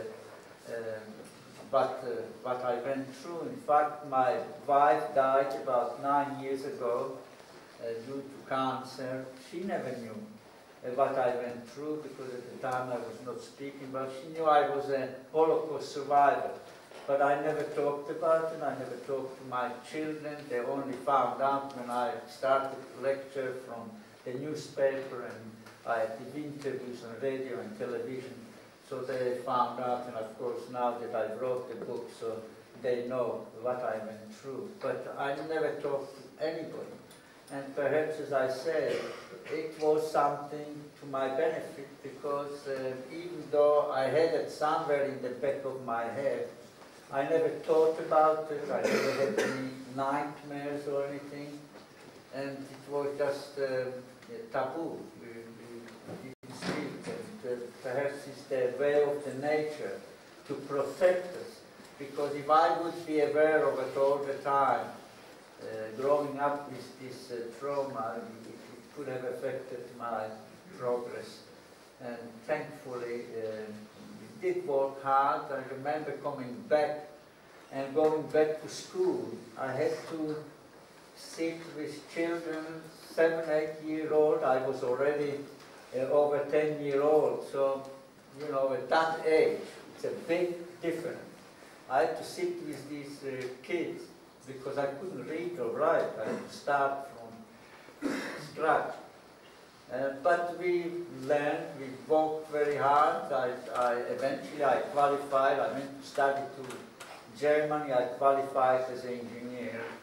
what I went through. In fact, my wife died about 9 years ago due to cancer. She never knew what I went through because at the time I was not speaking, but she knew I was a Holocaust survivor. But I never talked about it, I never talked to my children. They only found out when I started to lecture from the newspaper, and I did interviews on radio and television. So they found out, and of course now that I wrote the book, so they know what I went through. But I never talked to anybody. And perhaps, as I said, it was something to my benefit, because even though I had it somewhere in the back of my head, I never thought about it, I never had any nightmares or anything, and it was just taboo. We didn't speak, and perhaps it's the way of the nature to protect us, because if I would be aware of it all the time, growing up with this trauma, it could have affected my progress. And thankfully, we did work hard. I remember coming back and going back to school. I had to sit with children, 7, 8-year-old. I was already over 10-year-old. So, you know, at that age, it's a big difference. I had to sit with these kids because I couldn't read or write. I had to start from scratch. But we learned, we worked very hard. Eventually I qualified. I went to study to Germany. I qualified as an engineer.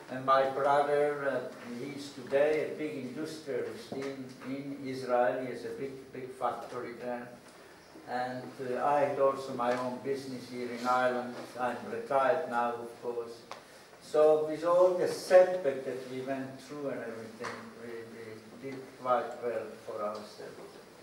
And my brother, he's today a big industrialist in Israel. He has a big factory there. And I had also my own business here in Ireland. I'm retired now, of course. So with all the setback that we went through and everything, we did quite well for ourselves.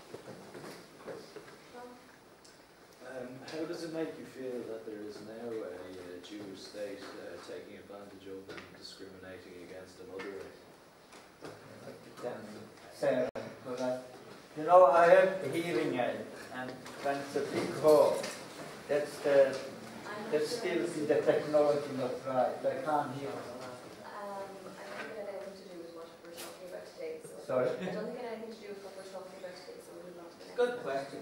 How does it make you feel that there is now a Jewish state taking advantage of and discriminating against another race? You know, I have hearing aid, and when it's a big hole, that's still in the technology not right. I can't hear. I don't think it had anything to do with what we're talking about today. So Sorry? I don't think it had anything to do with what we're talking about today, so we'll move on to the next. Good question.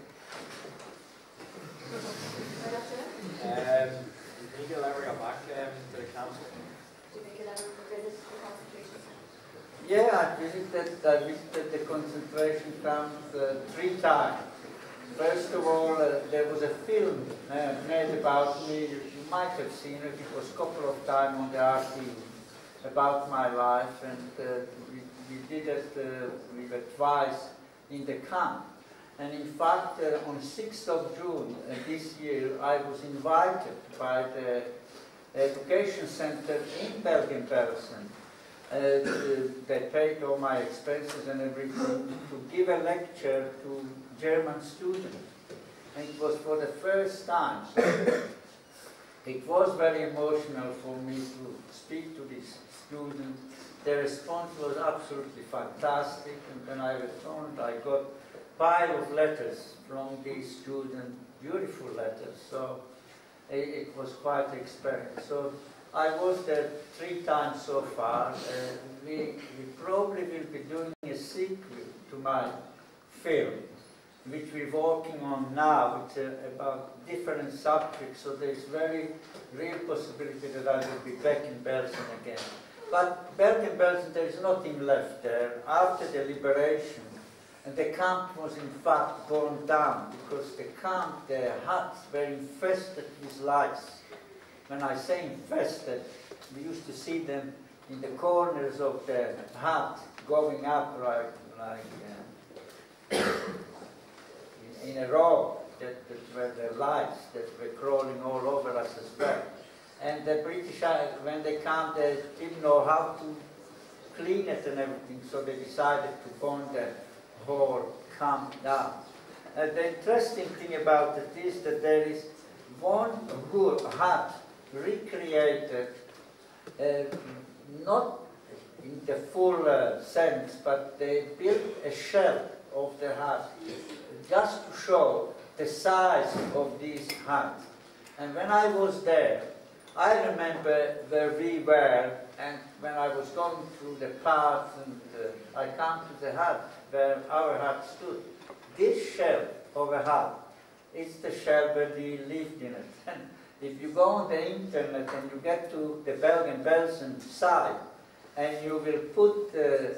Right after that? Can you elaborate back to the camp? Do you think you'll ever visit the concentration camp? Yeah, I visited the concentration camp 3 times. First of all, there was a film made about me. You might have seen it. It was a couple of times on the RT about my life, and we did it. We were twice in the camp. And in fact, on 6th of June this year, I was invited by the education center in Belsen. They paid all my expenses and everything to give a lecture to German students. And it was for the first time. It was very emotional for me to speak to these students. The response was absolutely fantastic. And when I returned, I got pile of letters from these students, beautiful letters, so it was quite an experience. So I was there 3 times so far. We probably will be doing a sequel to my film, which we're working on now. It's about different subjects, so there's very real possibility that I will be back in Belsen again. But back in Belsen, there is nothing left there. After the liberation, and the camp was in fact burned down because the camp, the huts were infested with lice. When I say infested, we used to see them in the corners of the hut going up like in a row. That were the lice that were crawling all over us as well. And the British, when they came, they didn't know how to clean it and everything, so they decided to burn the whole camp down. The interesting thing about it is that there is one hut recreated, not in the full sense, but they built a shell of the hut just to show the size of these huts. And when I was there, I remember where we were, and when I was going through the path, and I came to the hut where our hut stood. This shell of a hut is the shell where we lived in it. And if you go on the internet and you get to the Belsen site, and you will put the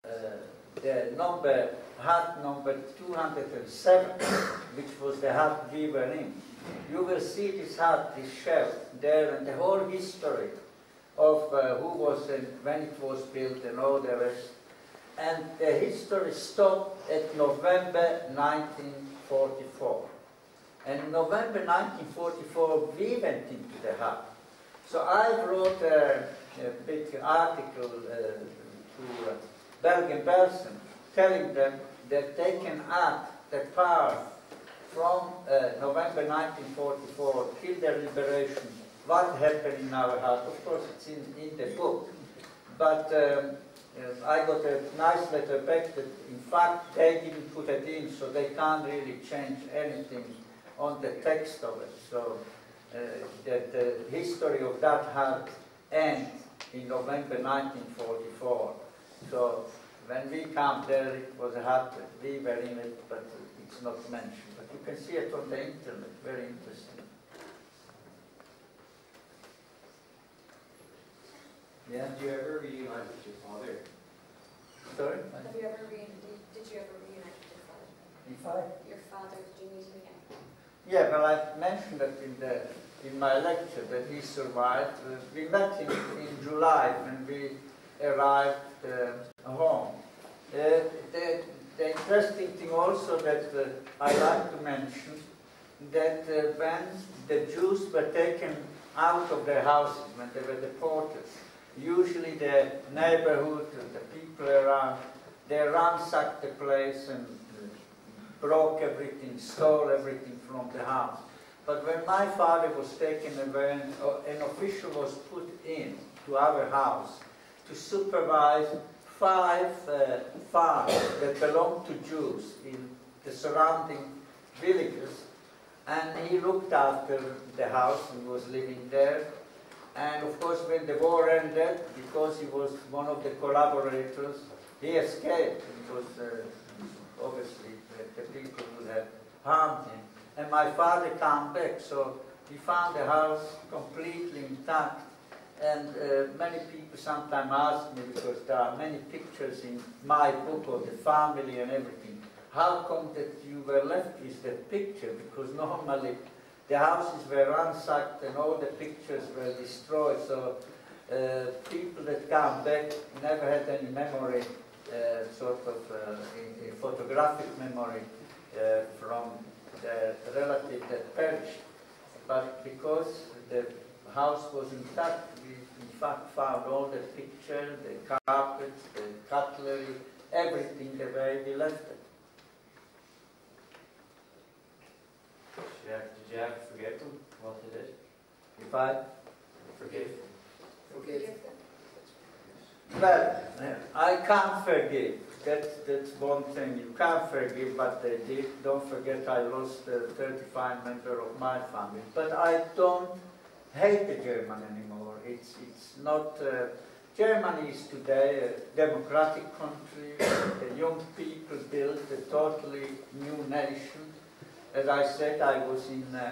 hut number 207, which was the hut we were in, you will see this hut, this shell there, and the whole history of who was when it was built and all the rest. And the history stopped at November 1944. And in November 1944, we went into the hut. So I wrote a big article to Belsen, telling them that they can add the part from November 1944 till the liberation, what happened in our hut. Of course, it's in the book. But I got a nice letter back that, in fact, they didn't put it in, so they can't really change anything on the text of it. So the history of that hut ends in November 1944. So when we came there, it was a hut that we were in it, but it's not mentioned. But you can see it on the internet, very interesting. Yeah. Did you ever reunite with your father? Sorry? Have you ever did you ever reunite with your father? If I? Your father, did you meet him again? Yeah, well, I mentioned that in my lecture that he survived. We met in July when we arrived home. The interesting thing also that I like to mention, that when the Jews were taken out of their houses, when they were deported, usually the neighborhood, the people around, they ransacked the place and broke everything, stole everything from the house. But when my father was taken away, an official was put in to our house to supervise 5 farms that belonged to Jews in the surrounding villages, and he looked after the house and was living there. And of course, when the war ended, because he was one of the collaborators, he escaped. It was obviously the people would have harmed him. And my father came back, so he found the house completely intact. And many people sometimes ask me, because there are many pictures in my book of the family and everything, how come that you were left with the picture? Because normally the houses were ransacked and all the pictures were destroyed. So people that come back never had any memory, sort of a photographic memory from the relative that perished. But because the house was intact, we in fact found all the pictures, the carpets, the cutlery, everything the way we left it. Did you ever forgive them, what they did? If I Forgive. Forgive them. Well, I can't forgive. That's one thing. You can't forgive what they did. Don't forget I lost 35 members of my family. But I don't hate the German anymore. It's not... Germany is today a democratic country. The young people built a totally new nation. As I said, I was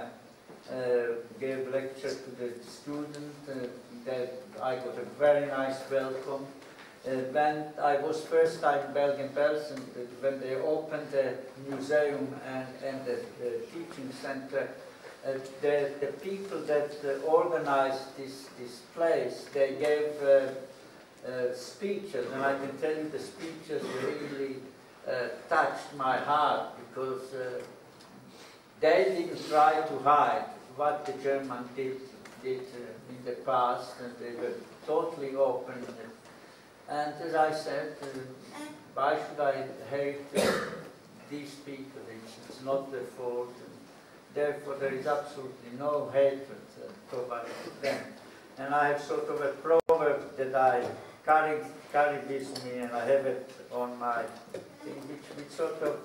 gave lecture to the student. That I got a very nice welcome. When I was first time in Belsen, when they opened the museum and the teaching center, the people that organized this place, they gave speeches, and I can tell you the speeches really touched my heart, because they didn't try to hide what the Germans did in the past, and they were totally open. And as I said, why should I hate these people? It's not their fault. Therefore, there is absolutely no hatred towards them. And I have sort of a proverb that I carry with me, and I have it on my thing, which sort of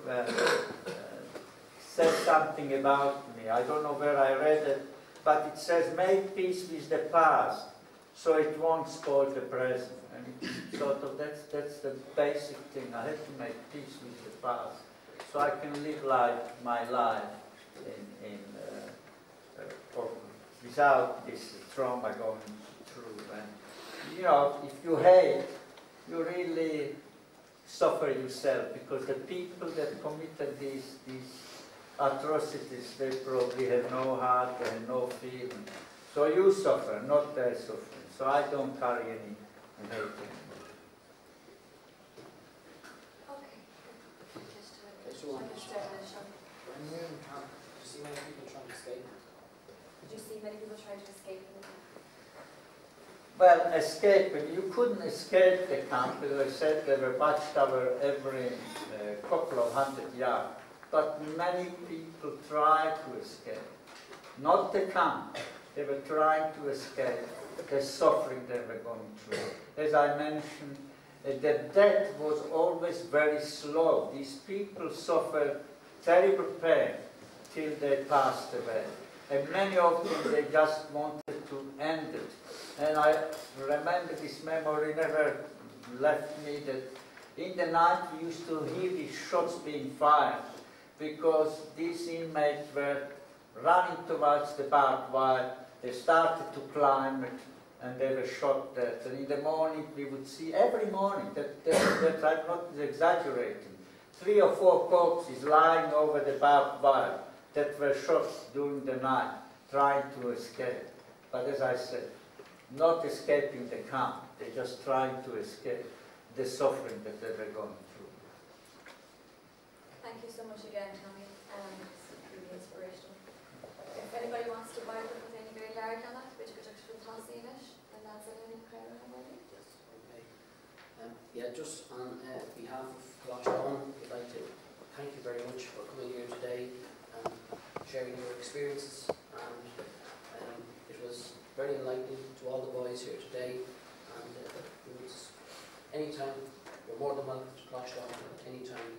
says something about me. I don't know where I read it, but it says, make peace with the past, so it won't spoil the present. And it's sort of, that's the basic thing. I have to make peace with the past, so I can live my life without this trauma going through. And you know, if you hate, you really suffer yourself, because the people that committed these atrocities, they probably have no heart, they have no feeling. So you suffer, not their suffering. So I don't carry any hate anymore. Okay. Just one. When you were in camp, did you see many people trying to escape? Did you see many people trying to escape from the camp? Well, escaping, you couldn't escape the camp. As I said, they were watchtower every couple of 100 yards. But many people tried to escape. Not the camp. They were trying to escape the suffering they were going through. As I mentioned, the death was always very slow. These people suffered terrible pain till they passed away. And many of them, they just wanted to end it. And I remember this memory never left me, that in the night we used to hear these shots being fired, because these inmates were running towards the barbed wire. They started to climb it, and they were shot dead. And in the morning we would see, every morning, that I'm not exaggerating, 3 or 4 corpses lying over the barbed wire that were shot during the night. trying to escape. But as I said, not escaping the camp, they're just trying to escape the suffering that they were going through. Thank you so much again, Tomi. It's really inspirational. If anybody wants to buy them with any very large on that, which production will toss in it, then that's it in Claire and Wendy. Yes, okay. Yeah, just on behalf of Colaiste, we'd like to thank you very much for coming here today and sharing your experiences. And it was very enlightening to all the boys here today. And it was anytime, you're more than welcome to Colaiste anytime